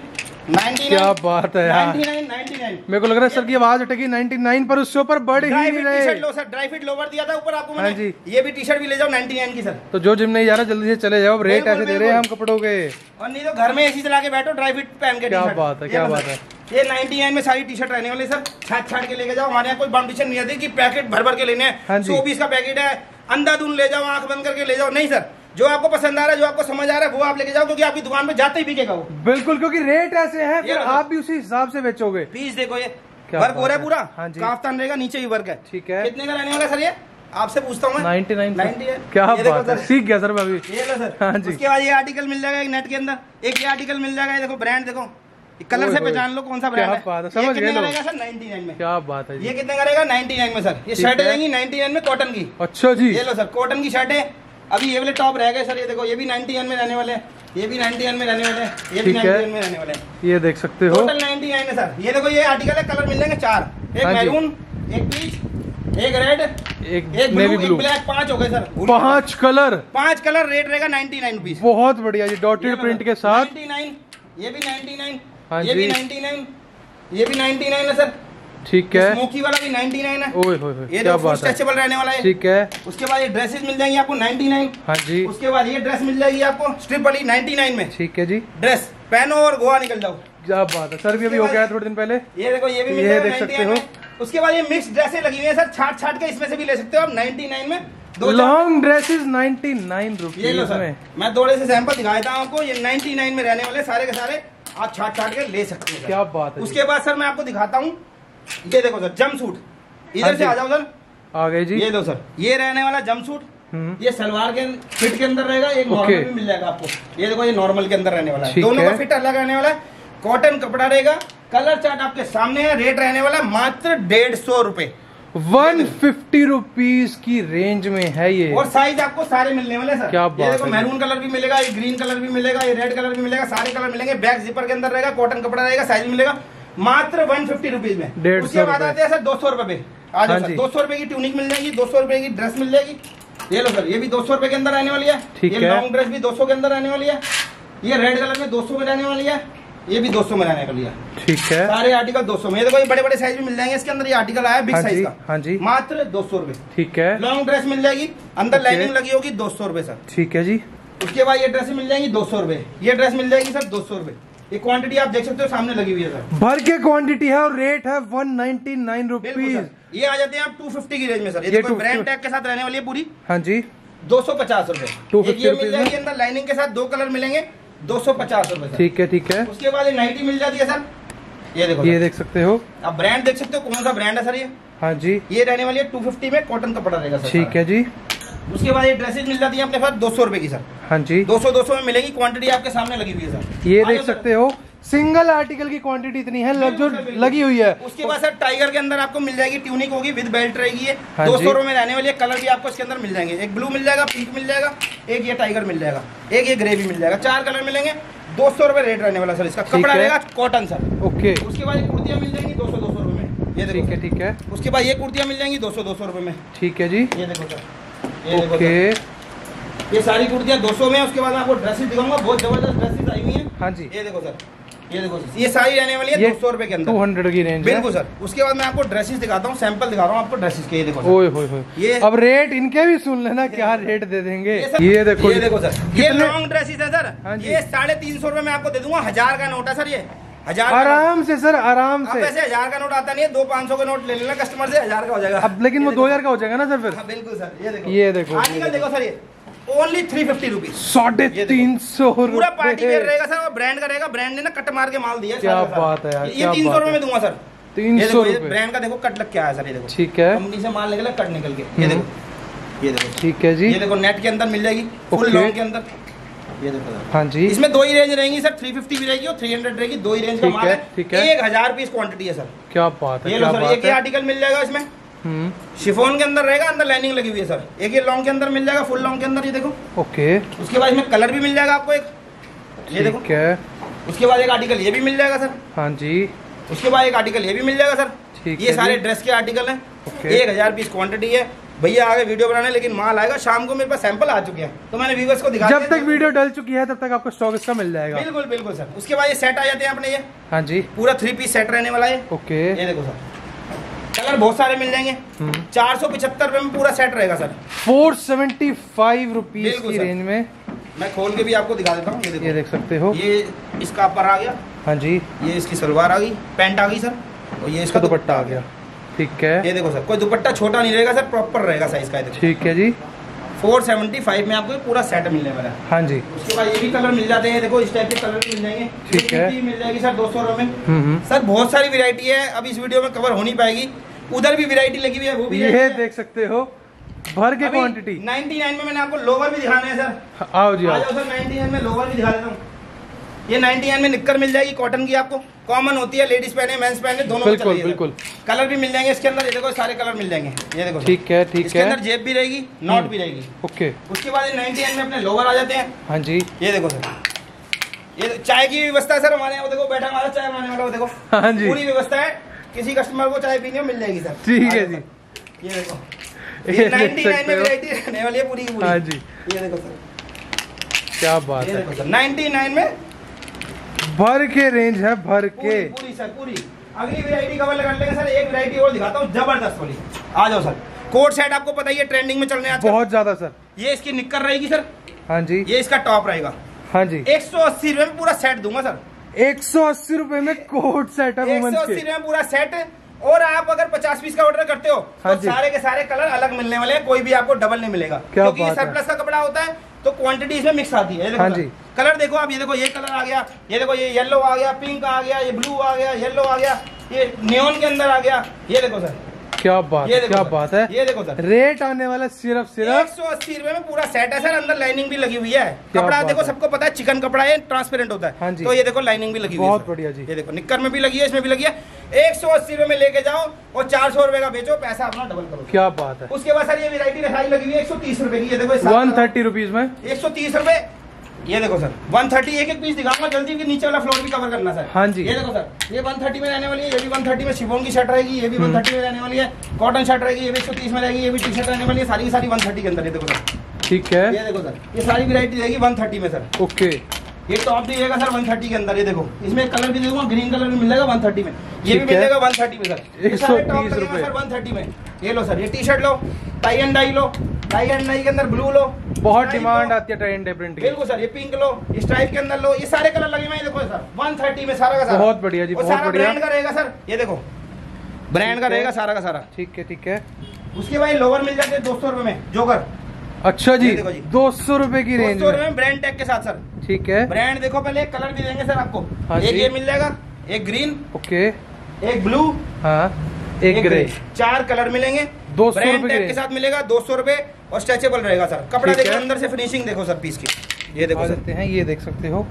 क्या बात है यार। Ninety nine, ninety nine. मेरे को लग रहा है सर की आवाज उठेगी नाइनटी नाइन पर, उससे ऊपर बढ़ ही नहीं रहे। टी शर्ट लो सर, ड्राई फिट लोवर दिया था ऊपर आपको मैंने। हाँ जी। ये भी टी शर्ट भी ले जाओ नाइनटी नाइन की सर। तो जो जिम नहीं जा रहा जल्दी से चले जाओ, रेट ऐसे दे रहे हैं हम कपड़ों के। और नहीं तो घर में एसी चला के बैठो, ड्राई फिट पहन के। क्या बात है, क्या बात है। ये नाइनटी नाइन में सारी टी शर्ट रहने वाली सर, छाट छाट के लेके जाओ। हमारे यहाँ कोई बाउंडेशन नहीं आती कि पैकेट भर भर के लेने हैं। सौ बीस का पैकेट है, अंधाधुन ले जाओ, आंख बंद करके ले जाओ। नहीं सर, जो आपको पसंद आ रहा है, जो आपको समझ आ रहा है वो आप लेके जाओ, क्योंकि आपकी दुकान पे जाते ही बिकेगा वो। बिल्कुल, क्योंकि रेट ऐसे हैं, फिर आप भी उसी हिसाब से बेचोगे। पीस देखो, ये वर्क हो रहा है पूरा। हाँ जी। काफ्तान रहेगा, नीचे ही वर्क है। ठीक है। कितने का रहने वाला सर ये? आपसे पूछता हूँ मैं। Ninety nine. नाइनटी है। क्या बात है, सीख गया सर मैं अभी। ये लो सर। हाँ जी। उसके बाद ये आर्टिकल मिल जाएगा एक नेट के अंदर, एक ये आर्टिकल मिल जाएगा। ये देखो ब्रांड, देखो कलर से पहचान लो कौन सा ब्रांड है। बात है, समझ गए लोग। सर नाइनटी नाइन में। क्या बात है। ये कितने का रहेगा? नाइनटी नाइन में सर। ये शर्ट रहेंगी नाइनटी नाइन में, कॉटन की। अच्छा जी। ये लो सर, कॉटन की शर्ट है। अभी ये वाले टॉप रह गए सर, ये देखो, ये भी नाइनटी नाइन में रहने वाले हैं, ये भी नाइनटी नाइन में रहने वाले हैं, ये भी नाइनटी नाइन में रहने वाले हैं। ये देख सकते हो, टोटल नाइनटी नाइन है सर। ये देखो, ये आर्टिकल है, कलर मिल जाएंगे चार, एक मैरून, एक पीच, एक रेड, एक एक नेवी ब्लू, एक ब्लैक। पांच हो गए सर, पांच कलर। पांच कलर, रेट रहेगा नाइनटी नाइन रुपीज। बहुत बढ़िया, ये डॉटेड प्रिंट के साथ। नाइनटी नाइन, ये भी नाइनटी नाइन, हाँ ये जी। भी नाइनटी नाइन, ये भी नाइनटी नाइन है सर। ठीक है। स्मोकी वाला भी नाइनटी नाइन है। ओए होए होए, ये क्या फुल बात है। स्ट्रेचेबल रहने वाला है। ठीक है। उसके बाद ये ड्रेसेस मिल जाएंगी आपको नाइनटी नाइन। हाँ जी। उसके बाद ये ड्रेस मिल जाएगी आपको स्ट्रिप वाली नाइनटी नाइन में। ठीक है जी। ड्रेस पहनो और गोवा निकल जाओ। क्या बात है सर, भी अभी हो गया है थोड़े दिन पहले। ये देखो, ये भी मिल ये देख सकते हो। उसके बाद ये मिक्स ड्रेसें लगी हुई है सर, छाट छाट के इसमें से भी ले सकते हो आप नाइनटी नाइन में। दो long dresses ninety nine rupees. ये लो सर, मैं थोड़े से सैंपल दिखाया था आपको। ये नाइनटी नाइन में रहने वाले सारे के सारे आप छाट छाट के ले सकते हो। क्या बात है। उसके बाद सर मैं आपको दिखाता हूँ, ये देखो सर, जंप सूट। इधर से आ जाओ सर, आ गए जी। ये दो सर, ये रहने वाला जंप सूट। ये सलवार के फिट के अंदर रहेगा, एक नॉर्मल भी मिल जाएगा आपको। ये देखो, ये नॉर्मल के अंदर रहने वाला है, दोनों का फिट अलग रहने वाला है। कॉटन कपड़ा रहेगा, कलर चार्ट आपके सामने है। रेट रहने वाला मात्र डेढ़ सौ रुपए, वन फिफ्टी रुपीज की रेंज में है ये। और साइज आपको सारे मिलने वाले सर। क्या बात ये देखो, है। मैरून कलर भी मिलेगा, ये ग्रीन कलर भी मिलेगा, ये रेड कलर भी मिलेगा, सारे कलर मिलेंगे। बैक जिपर के अंदर रहेगा, कॉटन कपड़ा रहेगा, साइज मिलेगा मात्र वन फिफ्टी रुपीज में। डेढ़ उसके बाद आते हैं सर दो सौ रुपए पे। आ जाओ सर, दो सौ रुपए की ट्यूनिक मिल जाएगी, दो सौ रुपए की ड्रेस मिल जाएगी। ये लो सर, ये भी दो सौ रुपए के अंदर रहने वाली है। ये लॉन्ग ड्रेस भी दो सौ के अंदर रहने वाली है। ये रेड कलर में दो सौ में रहने वाली है, ये भी दो सौ में रहने वाली है। ठीक है। सारे आर्टिकल दो सौ में। ये देखो, ये बड़े बड़े साइज भी मिल जाएंगे इसके अंदर। ये आर्टिकल आया बिग साइज का। हाँ जी। मात्र दो सौ रुपए। ठीक है। लॉन्ग ड्रेस मिल जाएगी, अंदर लाइनिंग लगी होगी, दो सौ रुपए सर। ठीक है जी। उसके बाद ये ड्रेस मिल जाएंगी दो सौ रुपए। ये ड्रेस मिल जाएगी सर दो सौ रुपए। ये क्वांटिटी आप देख सकते हो सामने लगी हुई है सर, भर के क्वांटिटी है और रेट है वन नाइनटी नाइन रुपीज। ये आ जाते हैं आप टू फिफ्टी की रेंज में सर। ये देखो, ब्रांड टैग के साथ रहने वाली है पूरी। हाँ जी। दो सौ पचास रुपए। टू फिफ्टी मिल जाएगी अंदर लाइनिंग के साथ, दो कलर मिलेंगे, दो सौ पचास रुपए। ठीक है, ठीक है। उसके बाद ये नाइटी मिल जाती है सर। ये देखो, ये देख सकते हो आप, ब्रांड देख सकते हो कौन सा ब्रांड है सर ये। हाँ जी। ये रहने वाली है टू फिफ्टी में, कॉटन कपड़ा रहेगा सर। ठीक है जी। उसके बाद ये ड्रेसेस मिल जाती है अपने पास दो सौ रुपए की सर। हाँ जी। दो सौ दो सौ में मिलेगी, क्वांटिटी आपके सामने लगी हुई है सर। ये देख सकते हो, सिंगल आर्टिकल की क्वांटिटी इतनी है जो लगी हुई है। उसके बाद सर टाइगर के अंदर आपको मिल जाएगी, ट्यूनिक होगी, विद बेल्ट रहेगी। ये दो सौ रुपए में रहने वाली है। कलर भी आपको इसके अंदर मिल जाएंगे, एक ब्लू मिल जाएगा, पिंक मिल जाएगा, एक ये टाइगर मिल जाएगा, एक ये ग्रे भी मिल जाएगा। चार कलर मिलेंगे, दो सौ रुपए रेट रहने वाला सर। इसका कपड़ा रहेगा कॉटन सर। ओके। उसके बाद ये कुर्तियां मिल जाएंगी दो सौ दो सौ रुपए में। ये ठीक है, ठीक है। उसके बाद ये कुर्तियां मिल जाएंगी दो सौ दो सौ रुपए में। ठीक है जी। ये देखो सर, ये देखो ओके। ये सारी कुर्तियां दो सौ में। उसके बाद आपको ड्रेसेस दिखाऊंगा, बहुत जबरदस्त ड्रेसेस आई हुई है। हाँ जी। ये देखो सर, ये देखो सर, ये सारी रहने वाली है दो सौ रुपए के अंदर, टू हंड्रेड की रेंज। बिल्कुल सर। उसके बाद मैं आपको ड्रेसेस दिखाता हूँ, सैंपल दिखा रहा हूँ आपको ड्रेसेस के। ये देखो सर, ओए होए होए, ये अब रेट इनके भी सुन लेना, क्या रेट दे देंगे। ये, ये देखो, ये देखो सर, ये लॉन्ग ड्रेसेस है सर। हाँ जी। ये साढ़े तीन सौ रुपए में आपको दे दूंगा। हजार का नोट है सर, ये हजार आराम से सर, आराम से। वैसे हजार का नोट आता नहीं है, दो पाँच सौ का नोट ले लेना कस्टमर से, हजार का हो जाएगा। अब लेकिन वो दो हजार का हो जाएगा ना सर फिर। बिल्कुल सर। ये देखो, ये देखो, आर्टिकल देखो सर, ये ओनली थ्री फिफ्टी रुपीज, साढ़े तीन सौ पूरा पार्टी वेयर रहेगा सर। और ब्रांड का रहेगा, ब्रांड ने ना कट मार के माल दिया। क्या बात है यार, ये तीन सौ रुपए में दूंगा सर। तीन सौ रुपए ब्रांड का देखो, कट लग के आया सर। ये देखो, ठीक है, कंपनी से माल निकला, कट निकल के। ये देखो, ये देखो, ठीक है जी। ये देखो, नेट के अंदर मिल जाएगी, फुल लॉन्ग के अंदर। ये देखो सर, हाँ जी। इसमें दो ही रेंज रहेंगी सर, थ्री फिफ्टी भी रहेगी और थ्री हंड्रेड रहेगी। दो ही रेंज का माल है। ठीक है। एक हजार पीस क्वांटिटी है सर। क्या बात है। ये लो सर, एक ही आर्टिकल मिल जाएगा इसमें। शिफॉन के अंदर रहेगा, अंदर लाइनिंग लगी हुई है सर। एक ये लॉन्ग के अंदर मिल जाएगा, फुल लॉन्ग के अंदर, ये देखो। ओके। उसके बाद इसमें कलर भी मिल जाएगा आपको एक, ये देखो। ठीक है। उसके बाद एक आर्टिकल ये भी मिल जाएगा सर। हाँ जी। उसके बाद एक आर्टिकल ये भी मिल जाएगा सर। ठीक है। ये सारे ड्रेस के आर्टिकल हैं। एक हजार पीस क्वांटिटी है भैया। आगे वीडियो बनाने, लेकिन माल आएगा शाम को। मेरे पास सैंपल आ चुके हैं, तो मैंने व्यूअर्स को दिखा। जब तक वीडियो डल चुकी है तब तक आपको स्टॉक इसका मिल जाएगा। बिल्कुल बिल्कुल सर। उसके बाद ये सेट आ जाते हैं अपने, ये हाँ जी, पूरा थ्री पीस सेट रहने वाला है। ओके। ये देखो सर, कलर बहुत सारे मिल जाएंगे। चार सौ पचहत्तर रुपए में पूरा सेट रहेगा sir. Four seventy five rupees की रेंज में। मैं खोल के भी आपको दिखा देता हूँ। ये देखो, ये देख सकते हो। ये इसका अपर आ गया। हाँ जी। ये इसकी सलवार आ गई, पैंट आ गई सर, और ये इसका दुपट्टा आ गया। ठीक है। ये देखो सर, कोई दुपट्टा छोटा नहीं रहेगा सर, प्रॉपर रहेगा साइज का। ठीक है जी। फोर सेवेंटी फाइव में आपको पूरा सेट मिलने वाला है। हाँ जी। उसके बाद ये भी कलर मिल जाते हैं, देखो इस टाइप के कलर मिल जाएंगे। ठीक है। मिल जाएगी सर दो सौ रुपए में। सर बहुत सारी वैरायटी है, अब इस वीडियो में कवर हो नहीं पाएगी। उधर भी वैरायटी लगी हुई है, वो भी ये देख सकते हो, भर के क्वांटिटी। नाइनटी नाइन में मैंने आपको लोवर भी दिखाने हैं सर। आओ जी, आओ सर। नाइनटी नाइन में लोवर भी दिखा देता हूँ। ये नाइनटी नाइन में निक्कर मिल जाएगी, कॉटन की, आपको कॉमन होती है, लेडीज पहने, मेंस पहने, दोनों। बिल्कुल बिल्कुल। कलर भी मिल जाएंगे इसके अंदर, ये देखो सारे कलर मिल जाएंगे। ये देखो। ठीक है ठीक है। इसके अंदर जेब भी रहेगी, नॉट भी रहेगी। ओके। उसके बाद नाइनटी नाइन में अपने लोवर आ जाते हैं। हाँ जी। ये देखो सर, ये चाय की व्यवस्था है सर हमारे यहाँ। देखो बैठा हमारा चाय बनाने वाला, देखो। हाँ जी। पूरी व्यवस्था है, किसी कस्टमर को चाय पीनी हो मिल जाएगी सर। ठीक है जी। ये देखो, ये नाइनटी नाइन में वैरायटी रहने वाली है पूरी की पूरी। हाँ जी। ये देखो सर, क्या बात है। देखो सर, नाइनटी नाइन में भर के रेंज है, भर के पूरी, पूरी सर पूरी। अगली वैरायटी कवर कर लेंगे सर। एक वैरायटी और दिखाता हूँ, जबरदस्त वाली। आ जाओ सर। कोट सेट आपको पता ही है, ट्रेंडिंग में चल रहे हैं बहुत ज्यादा सर। ये इसकी निक्कर रहेगी सर। हाँ जी। ये इसका टॉप रहेगा। हाँ जी। एक सौ अस्सी रुपए में पूरा सेट दूंगा सर। एक सौ अस्सी रुपए में कोट सेट है, एक सौ अस्सी रुपए में पूरा सेट। और आप अगर पचास पीस का ऑर्डर करते हो तो सारे के सारे कलर अलग मिलने वाले हैं, कोई भी आपको डबल नहीं मिलेगा, क्योंकि ये सरप्लस का कपड़ा होता है, तो क्वांटिटी इसमें मिक्स आती है। हाँ जी। कलर देखो आप, ये देखो ये कलर आ गया, ये देखो ये येलो आ गया, पिंक आ गया, ये ब्लू आ गया, येलो आ गया, ये नियॉन के अंदर आ गया। ये देखो सर, क्या बात है, क्या बात है। ये देखो सर, रेट आने वाला सिर्फ सिर्फ एक सौ अस्सी रुपए में पूरा सेट है सर। अंदर लाइनिंग भी लगी हुई है। कपड़ा देखो, सबको पता है चिकन कपड़ा है, ट्रांसपेरेंट होता है। हाँ जी। तो ये देखो लाइनिंग भी लगी हुई है, बहुत बढ़िया जी। ये देखो निक्कर में भी लगी है, इसमें भी लगी है। एक सौ अस्सी रुपए में लेके जाओ और चार सौ रुपए का बेचो, पैसा अपना डबल करो। क्या बात है। उसके बाद सर ये वैरायटी दिखाई लगी हुई है एक सौ तीस रुपए की। ये देखो वन थर्टी रुपीज में एक सौ तीस रुपए। ये देखो सर वन थर्टी। एक एक पीस दिखाऊंगा जल्दी, कि नीचे वाला फ्लोर भी कवर करना सर। हाँ जी। ये देखो सर, ये वन थर्टी में रहने वाली है, ये भी वन थर्टी में शिफॉन की शर्ट रहेगी, ये भी वन थर्टी में रहने वाली है। कॉटन शर्ट रहेगी, ये भी एक सौ तीस में रहेगी, ये भी टी शर्ट रहने वाली है, सारी की सारी वन थर्टी के अंदर। ये देखो सर, ठीक है। ये देखो सर, ये सारी वैरायटी रहेगी वन थर्टी में सर। ओके। ये टॉप भी रहेगा सर वन थर्टी के अंदर। ये देखो इसमें कलर भी देखूंगा, ग्रीन कलर भी मिल जाएगा वन थर्टी में। ये भी मिल जाएगा वन थर्टी में सर। एक सौ तीस रुपए सर वन थर्टी में। ये लो सर, ये टी शर्ट लो, टाई एंड डाई लो, टाई एंड डाई के अंदर ब्लू लो, बहुत डिमांड आती है टाई एंड डाई प्रिंट की। बिल्कुल सर, ये पिंक लो, स्ट्राइप के अंदर लो, ये सारे कलर लगे हुए हैं। देखो सर वन थर्टी में सारा का सारा, बहुत बढ़िया जी, बहुत बढ़िया। ब्रांड का रहेगा सर, ये देखो ब्रांड का रहेगा सारा का सारा। ठीक है ठीक है। उसके बाद लोअर मिल जाते हैं दो सौ रुपए में, जोकर। अच्छा जी, दो सौ रुपए की रेंज में ब्रांड टैग के साथ सर। ठीक है। ब्रांड देखो, पहले एक कलर भी देंगे सर आपको। हाँ, एक ये मिल जाएगा, एक ग्रीन, ओके, एक ब्लू, हाँ, एक ग्रे, चार कलर मिलेंगे। दो सौ रुपए के साथ मिलेगा, दो सौ रुपए, और स्ट्रेचेबल रहेगा सर। कपड़ा देखो अंदर से, फिनिशिंग देखो सर पीस की। ये देखो सकते हैं, ये देख सकते हो,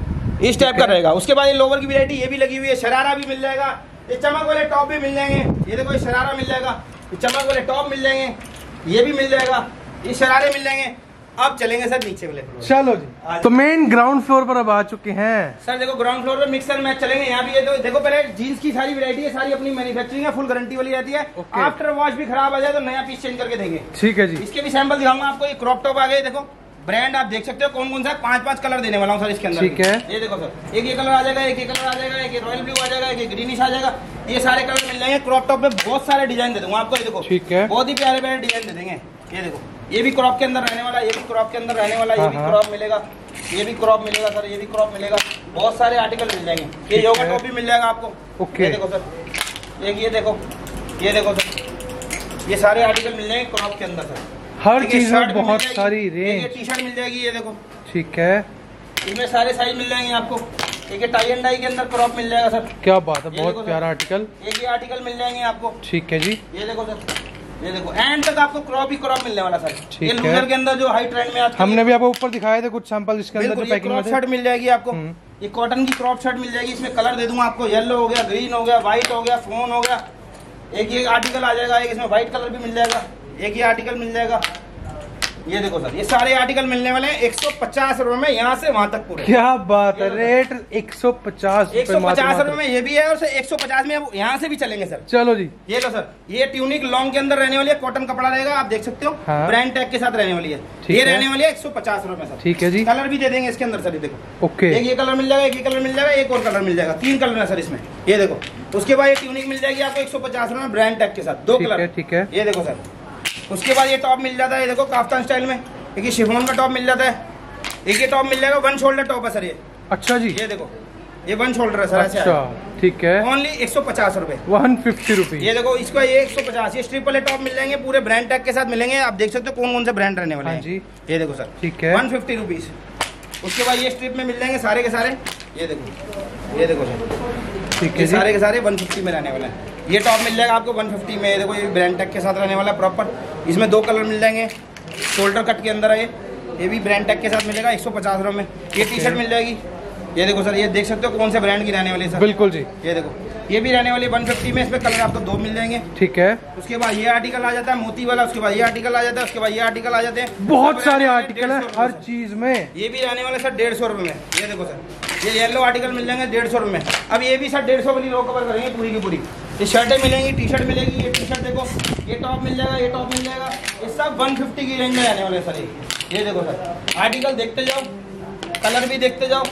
इस टाइप का रहेगा। उसके बाद ये लोवर की वैरायटी ये भी लगी हुई है, शरारा भी मिल जाएगा, ये चमक वाले टॉप भी मिल जाएंगे। ये देखो ये शरारा मिल जाएगा, ये चमक वाले टॉप मिल जाएंगे, ये भी मिल जाएगा, ये शरारे मिल जाएंगे। अब चलेंगे सर नीचे वाले फ्लोर। चलो जी, तो मेन ग्राउंड फ्लोर पर अब आ चुके हैं सर। देखो ग्राउंड फ्लोर पे मिक्सर मैच चलेंगे। यहाँ भी ये तो देखो, पहले जीन्स की सारी वैरायटी है, सारी अपनी मैन्युफैक्चरिंग है, फुल गारंटी वाली रहती है। आफ्टर वॉश भी खराब आ जाए तो नया पीस चेंज करके देंगे। ठीक है जी। इसके भी सैंपल दिखाऊंगा आपको। ये क्रॉप टॉप आ गए, देखो ब्रांड आप देख सकते हो कौन कौन सा। पांच पांच कलर देने वाला हूँ सर इसके अंदर। ठीक है। ये देखो सर, एक ये कलर आ जाएगा, एक ये कलर आ जाएगा, एक रॉयल ब्लू आ जाएगा, एक ग्रीनिश आ जाएगा, ये सारे कलर मिल जाएंगे। क्रॉप टॉप में बहुत सारे डिजाइन दे दूंगा आपको। ये देखो, ठीक है, बहुत ही प्यारे प्यारे डिजाइन दे देंगे। ये देखो, ये भी क्रॉप के अंदर रहने वाला, ये भी क्रॉप के अंदर रहने वाला, ये भी क्रॉप मिलेगा, ये भी क्रॉप मिलेगा सर, ये भी क्रॉप मिलेगा। बहुत सारे आर्टिकल मिल जाएंगे। ये योगा टॉप भी मिल जाएगा आपको। ओके। ये देखो सर, एक ये देखो, ये देखो सर, ये सारे आर्टिकल मिल जाएंगे क्रॉप के अंदर सर। हर चीज में बहुत सारी रेंज। टी शर्ट मिल जाएगी, ये देखो, ठीक है, इसमें सारे साइज मिल जाएंगे आपको। एक टाई एंड डाई के अंदर क्रॉप मिल जाएगा सर। क्या बात है, बहुत प्यारा आर्टिकल। एक ये आर्टिकल मिल जाएंगे आपको। ठीक है जी। ये देखो सर, ये देखो एंड तक आपको क्रॉप ही क्रॉप मिलने वाला सर। ये लूजर के अंदर जो हाई ट्रेंड में आता है, हमने भी आपको ऊपर दिखाए थे कुछ सैंपल, इसके अंदर जो पैकिंग में शर्ट मिल जाएगी आपको। ये कॉटन की क्रॉप शर्ट मिल जाएगी, इसमें कलर दे दूंगा आपको। येलो हो गया, ग्रीन हो गया, व्हाइट हो गया, फोन हो गया, एक ये आर्टिकल आ जाएगा, एक इसमें व्हाइट कलर भी मिल जाएगा, एक ये आर्टिकल मिल जाएगा। ये देखो सर, ये सारे आर्टिकल मिलने वाले हैं एक सौ पचास रुपए में, यहाँ से वहां तक पूरे। क्या बात है, रेट एक सौ पचास एक सौ पचास रुपए में ये भी है, और एक सौ पचास में अब यहाँ से भी चलेंगे सर। चलो जी, ये लो सर, ये ट्यूनिक लॉन्ग के अंदर रहने वाली है, कॉटन कपड़ा रहेगा, आप देख सकते हो। हाँ। ब्रांड टैग के साथ रहने वाली है, ये रहने वाली है एक सौ पचास रुपए सर। ठीक है जी। कलर भी दे देंगे इसके अंदर सर, ये देखो। ओके, एक ये कलर मिल जाएगा, एक ये कलर मिल जाएगा, एक और कलर मिल जाएगा, तीन कलर है सर इसमें। ये देखो, उसके बाद ये ट्यूनिक मिल जाएगी आपको एक सौ पचास रुपए में, ब्रांड टैग के साथ, दो कलर। ठीक है, ये देखो सर। उसके बाद ये टॉप मिल जाता है, ये देखो काफ्तान स्टाइल में, एक ये शिफॉन का टॉप मिल जाता है, एक ये टॉप मिल जाएगा, वन शोल्डर टॉप है सर ये। अच्छा जी, ये देखो, ये वन शोल्डर है सर। अच्छा, ठीक है। ओनली एक सौ पचास रुपए, वन फिफ्टी रुपीज। ये देखो, इसका ये एक सौ पचास, ये ट्रिपल ए टॉप मिल जाएंगे, पूरे ब्रांड टैग के साथ मिलेंगे। आप देख सकते हो कौन कौन से ब्रांड रहने वाले हैं जी। ये देखो सर, ठीक है, वन फिफ्टी रुपीज। उसके बाद ये स्ट्रिप में मिल जाएंगे सारे के सारे। ये देखो, ये देखो सर, ठीक है, सारे के सारे वन फिफ्टी में रहने वाले हैं। ये टॉप मिल जाएगा आपको वन फिफ्टी में। देखो, ये ब्रांड टैग के साथ रहने वाला है प्रॉपर। इसमें दो कलर मिल जाएंगे, शोल्डर कट के अंदर है ये ये भी ब्रांड टैग के साथ मिलेगा एक सौ पचास रुपए में। ये टी शर्ट मिल जाएगी, ये देखो सर, ये देख सकते हो कौन से ब्रांड की रहने वाली है सर। बिल्कुल जी, ये देखो, ये भी रहने वाली वन फिफ्टी में। इसमें कलर आपको दो मिल जाएंगे। ठीक है। उसके बाद ये आर्टिकल आ जाता है मोती वाला, उसके बाद ये आर्टिकल आ जाता है, उसके बाद ये आर्टिकल आ जाते हैं। बहुत सारे आर्टिकल है हर चीज में। ये भी रहने वाले सर डेढ़ सौ रुपए में। ये देखो सर, ये येलो आर्टिकल मिल जाएंगे डेढ़ सौ रुपए में। अब ये भी सर डेढ़ सौ वाली रो कवर करेंगे पूरी की पूरी। ये शर्टें मिलेंगी, टी शर्ट मिलेगी, ये टी शर्ट देखो, ये टॉप मिल जाएगा, ये टॉप मिल जाएगा। ये सब वन फिफ्टी की रेंज में रहने वाले सर। ये देखो सर, आर्टिकल देखते जाओ, कलर भी देखते जाओ।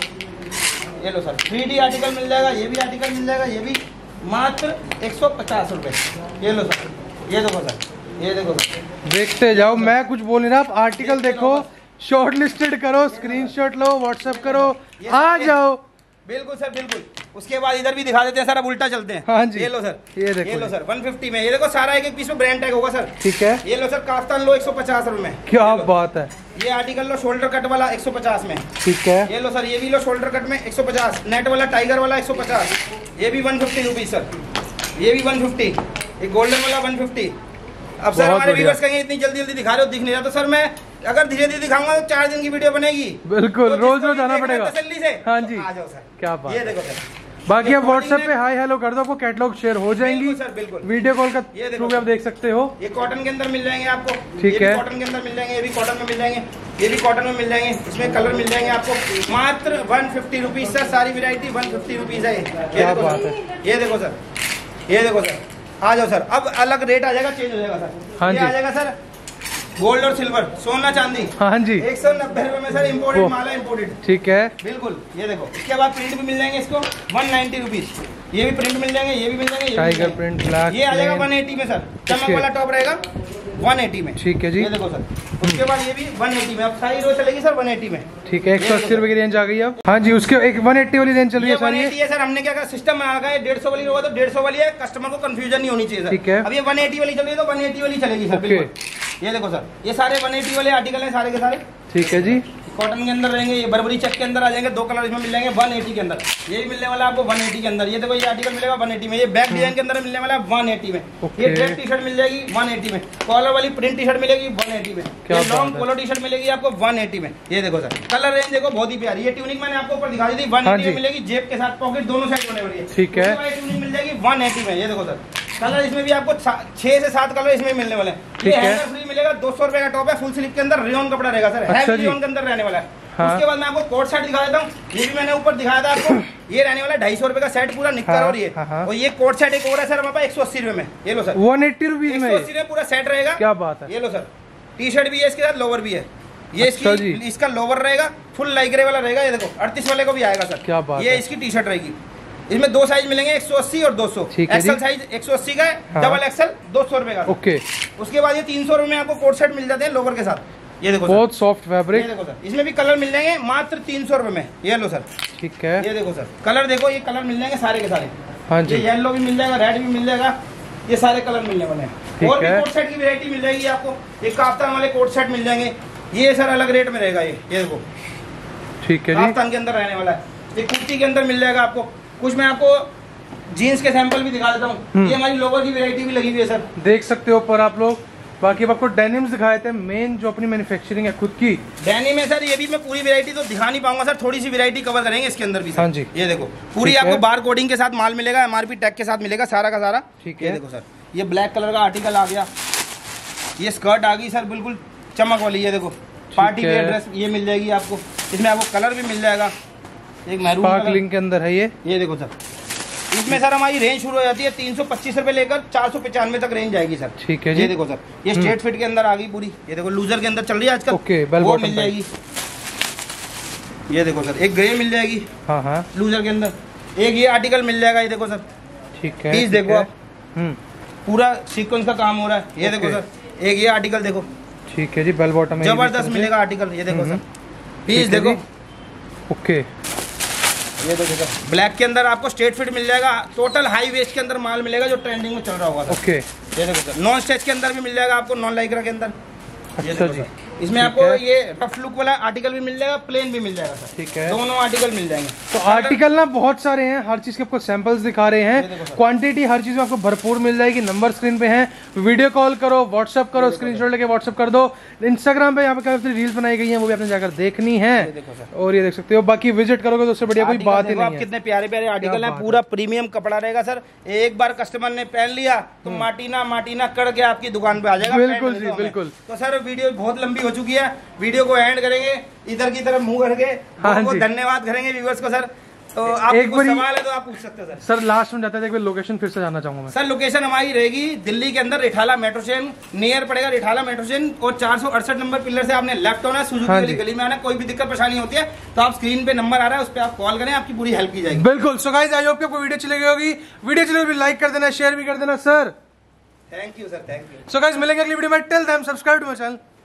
ये लो सर, थ्री डी आर्टिकल मिल जाएगा, ये भी आर्टिकल मिल जाएगा, ये भी मात्र एक सौ पचास रुपए। ये लो सर, ये देखो सर, ये देखो सर, देखते जाओ। मैं कुछ बोल नहीं रहा, आप आर्टिकल देखो, शॉर्ट लिस्टेड करो, स्क्रीनशॉट लो, व्हाट्सएप करो, आ जाओ। बिल्कुल सर, बिल्कुल। उसके बाद इधर भी दिखा देते हैं सर, अब उल्टा चलते हैं। हाँ जी, ये लो सर, ये देखो, ये लो सर, वन फिफ्टी में। ये देखो, सारा एक एक पीस में ब्रांड टैग होगा सर। ठीक है। ये लो सर, काफ्तान लो एक सौ पचास रुपए में। क्या बात है। ये आर्टिकल लो शोल्डर कट वाला एक सौ पचास में। ठीक है। ये लो सर, ये भी लो शोल्डर कट में एक सौ पचास। नेट वाला टाइगर वाला एक सौ पचास। ये भी वन फिफ्टी रुपीज सर। ये भी वन फिफ्टी। ये गोल्डन वाला वन फिफ्टी। अब सर हमारे व्यूअर्स कहेंगे इतनी जल्दी जल्दी दिखा रहे हो, दिख नहीं रहा। तो सर मैं अगर धीरे धीरे दिखाऊंगा तो चार दिन की वीडियो बनेगी। बिल्कुल, रोज रोज आना पड़ेगा तसल्ली से। हाँ जी, आ जाओ सर। क्या बात। ये देखो सर, बाकी आप व्हाट्सएप पे हाई हेलो कर दो, आपको कैटलॉग शेयर हो जाएंगी सर। बिल्कुल, वीडियो कॉल का थ्रू भी आप देख सकते हो। ये कॉटन के अंदर मिल जाएंगे आपको। ठीक है, कॉटन के अंदर मिल जाएंगे, ये भी कॉटन में मिल जाएंगे, ये भी कॉटन में मिल जाएंगे। इसमें कलर मिल जाएंगे आपको मात्र वन फिफ्टी रुपीज सर। सारी वेरायटी वन फिफ्टी रुपीज है। क्या बात है। ये देखो सर, ये देखो सर, आ जाओ सर। अब अलग रेट आ जाएगा, चेंज हो जाएगा सर। हाँ, ये आ जाएगा सर गोल्ड और सिल्वर, सोना चांदी। हाँ जी, एक सौ नब्बे रुपए में सर। इम्पोर्टेड माल है, इम्पोर्टेड। ठीक है, बिल्कुल। ये देखो, इसके बाद प्रिंट भी मिल जाएंगे इसको वन नाइन्टी रुपीज। ये भी प्रिंट मिल जाएंगे, ये भी मिल जाएंगे, टाइगर प्रिंट ब्लैक। ये आ जाएगा वन एटी में सर। चमक वाला टॉप रहेगा वन एटी में। ठीक है जी, ये देखो सर। उसके बाद ये भी वन एटी में। अब सारी रो चलेगी सर वन एटी में। ठीक है, एक सौ अस्सी रुपए की रेंज आ गई अब। हाँ जी, उसके एक वन एट्टी वाली रेंज चल रही है सर। ये सर हमने क्या सिस्टम बना रखा है, डेढ़ सौ वाली होगा तो डेढ़ सौ वाली है, कस्टमर को कंफ्यूजन नहीं होनी चाहिए सर। ठीक है, अब ये वन एटी वाली चल रही है तो वन एटी वाली चलेगी सर। बिल्कुल। ये देखो सर, ये सारे वन एटी वाले आर्टिकल हैं सारे के सारे। ठीक है जी, कॉटन के अंदर रहेंगे, ये बर्बरी चेक के अंदर आ जाएंगे। दो कलर इसमें मिल जाएंगे वन एटी के अंदर। ये भी मिलने वाला है आपको वन एटी के अंदर। ये देखो, ये आर्टिकल मिलेगा वन एटी में। ये बैक डिजाइन के अंदर मिलने वाला है वन एटी में। ये ड्रेस टी शर्ट मिल जाएगी वन एटी में। कॉलर वाली प्रिंट टी शर्ट मिलेगी वन एटी में। लॉन्ग पोलो टी शर्ट मिलेगी आपको वन एटी में। ये देखो सर, कलर रेंज देखो बहुत ही प्यारी। ये ट्यूनिक मैंने आपको ऊपर दिखा दी थी, वन एटी में मिलेगी। जेब के साथ पॉकेट दोनों साइड होने वाली है। ठीक है, ट्यूनिक मिल जाएगी वन एटी में। ये देखो सर, कलर इसमें भी आपको छह से सात कलर इसमें मिलने वाले हैं। ये हैंगर फ्री मिलेगा, दो सौ रुपए का टॉप है, फुल स्लीव के अंदर रेयन कपड़ा रहेगा सर। हैवी रेयन के अंदर रहने वाला है। हाँ। उसके बाद मैं आपको कोट सेट दिखा देता हूँ। ये भी मैंने ऊपर दिखाया था आपको। ये रहने वाला ढाई सौ रुपए का सेट पूरा निकल। हाँ, और ये हाँ, और ये कोट सेट एक और है सर हमारे पास एक सौ अस्सी रुपए में। ये लो सर, वन एट्टी रुपीज में एक सौ अस्सी में पूरा सेट रहेगा। क्या बात है। ये लो सर, टी शर्ट भी है इसके साथ, लोवर भी है। ये अच्छा इसकी इसका लोवर रहेगा, फुल लाइग्रे वाला रहेगा। ये देखो, अड़तीस वाले को भी आएगा सर। क्या बात। ये इसकी टी शर्ट रहेगी। इसमें दो साइज मिलेंगे, एक सौ अस्सी और दो सौ। एक्सल साइज एक सौ अस्सी का है। हाँ। डबल एक्सल दो सौ रुपए का। ओके। उसके बाद ये तीन सौ रुपए में आपको कोट सेट मिल जाते हैं लोवर के साथ। ये देखो, बहुत सॉफ्ट फैब्रिक। ये देखो सर, इसमें भी कलर मिल जाएंगे मात्र तीन सौ रुपए में। ये लो सर। ठीक है, ये देखो सर, कलर देखो, ये कलर मिल जाएंगे सारे के सारे। हाँ जी, ये येलो भी मिल जाएगा, रेड भी मिल जाएगा। ये सारे कलर मिलने वाले हैं। और भी कोट सेट की वैरायटी मिल जाएगी आपको। एक काफ्तान वाले कोट सेट मिल जाएंगे। ये सर अलग रेट में रहेगा। ये ये देखो, ठीक है, काफ्तान के अंदर रहने वाला है। ये कुर्ती के अंदर मिल जाएगा आपको। कुछ मैं आपको जीन्स के सैंपल भी दिखा देता हूँ। ये हमारी लोवर की वैरायटी भी लगी हुई है सर, देख सकते हो ऊपर आप लोग। बाकी अब आपको डेनिम्स दिखाए थे, मेन जो अपनी मैन्युफैक्चरिंग है खुद की डेनिम है सर। ये भी मैं पूरी वैरायटी तो दिखा नहीं पाऊंगा सर, थोड़ी सी वैरायटी कवर करेंगे इसके अंदर भी सर। हाँ जी, ये देखो पूरी आपको बार कोडिंग के साथ माल मिलेगा, एमआरपी टैग के साथ मिलेगा सारा का सारा। ठीक है, ये देखो सर ये ब्लैक कलर का आर्टिकल आ गया, ये स्कर्ट आ गई सर बिल्कुल चमक वाली। ये देखो पार्टी वेयर ड्रेस ये मिल जाएगी आपको, इसमें आपको कलर भी मिल जाएगा, एक मैरून स्पार्कलिंग के अंदर है ये। ये देखो सर इसमें सर हमारी रेंज शुरू हो जाती है तीन सौ पच्चीस रुपए लेकर चार सौ पचानवे तक रेंज जाएगी सर। ठीक है जी। ये देखो सर ये स्ट्रेट फिट के अंदर आ गई पूरी। ये देखो लूजर के अंदर चल रही है आजकल, ओके, बेल वो बॉटम मिल जाएगी। ये देखो सर एक ग्रे मिल जाएगी हाँ हाँ लूजर के अंदर, एक ये आर्टिकल मिल जाएगा। ये देखो सर ठीक है, पीस देखो आप, हम्म पूरा सीक्वेंस का काम हो रहा है। ये देखो सर एक ये आर्टिकल देखो, ठीक है जी, बेल बॉटम जबरदस्त मिलेगा आर्टिकल। ये देखो सर पीस देखो, ओके। ये देखो सर ब्लैक के अंदर आपको स्ट्रेट फिट मिल जाएगा, टोटल हाई वेस्ट के अंदर माल मिलेगा जो ट्रेंडिंग में चल रहा होगा सर। ओके ये देखो सर नॉन स्ट्रेच के अंदर भी मिल जाएगा आपको, नॉन लाइक्रा के अंदर। अच्छा जी, इसमें आपको ये रफ लुक वाला आर्टिकल भी मिल जाएगा, प्लेन भी मिल जाएगा सर। ठीक है, दोनों आर्टिकल मिल जाएंगे। तो आर्टिकल ना बहुत सारे हैं, हर चीज के आपको सैंपल्स दिखा रहे हैं, क्वांटिटी हर चीज में आपको भरपूर मिल जाएगी। नंबर स्क्रीन पे है, वीडियो कॉल करो, व्हाट्सअप करो, स्क्रीनशॉट लेके व्हाट्सअप कर दो। इंस्टाग्राम पे यहाँ पे काफी रील्स बनाई गई है, वो भी आपने जाकर देखनी है और ये देख सकते हो। बाकी विजिट करोगे तो उससे बढ़िया कोई बात ही नहीं है। कितने प्यारे प्यारे आर्टिकल है, पूरा प्रीमियम कपड़ा रहेगा सर। एक बार कस्टमर ने पहन लिया तो माटीना माटीना करके आपकी दुकान पे आ जाएगा। बिल्कुल जी बिल्कुल। तो सर वीडियो बहुत लंबी हो चुकी है, वीडियो को एंड करेंगे इधर की तरफ मुंह करके। हाँ बहुत धन्यवाद करेंगे व्यूअर्स को सर। तो आप एक सवाल है तो आप पूछ सकते हैं सर। सर लास्ट में जाता है, एक बार लोकेशन फिर से जानना चाहूंगा मैं। सर लोकेशन हमारी रहेगी दिल्ली के अंदर रिठाला मेट्रो स्टेशन नियर पड़ेगा, रिठाला मेट्रो स्टेशन और चार सौ अड़सठ नंबर पिलर से आपने लेफ्ट होना, सुजुकी वाली गली में आना। कोई भी दिक्कत परेशानी होती है तो आप स्क्रीन पे नंबर आ रहा है उस पर आप कॉल करें, आपकी पूरी हेल्प की जाएगी। बिल्कुल। सो गाइस आई होप आपको वीडियो चली गई होगी, वीडियो चली होगी लाइक कर देना, शेयर भी कर देना sir. Thank you sir, thank you. So guys मिलेंगे अगली वीडियो में, till then subscribe to my channel.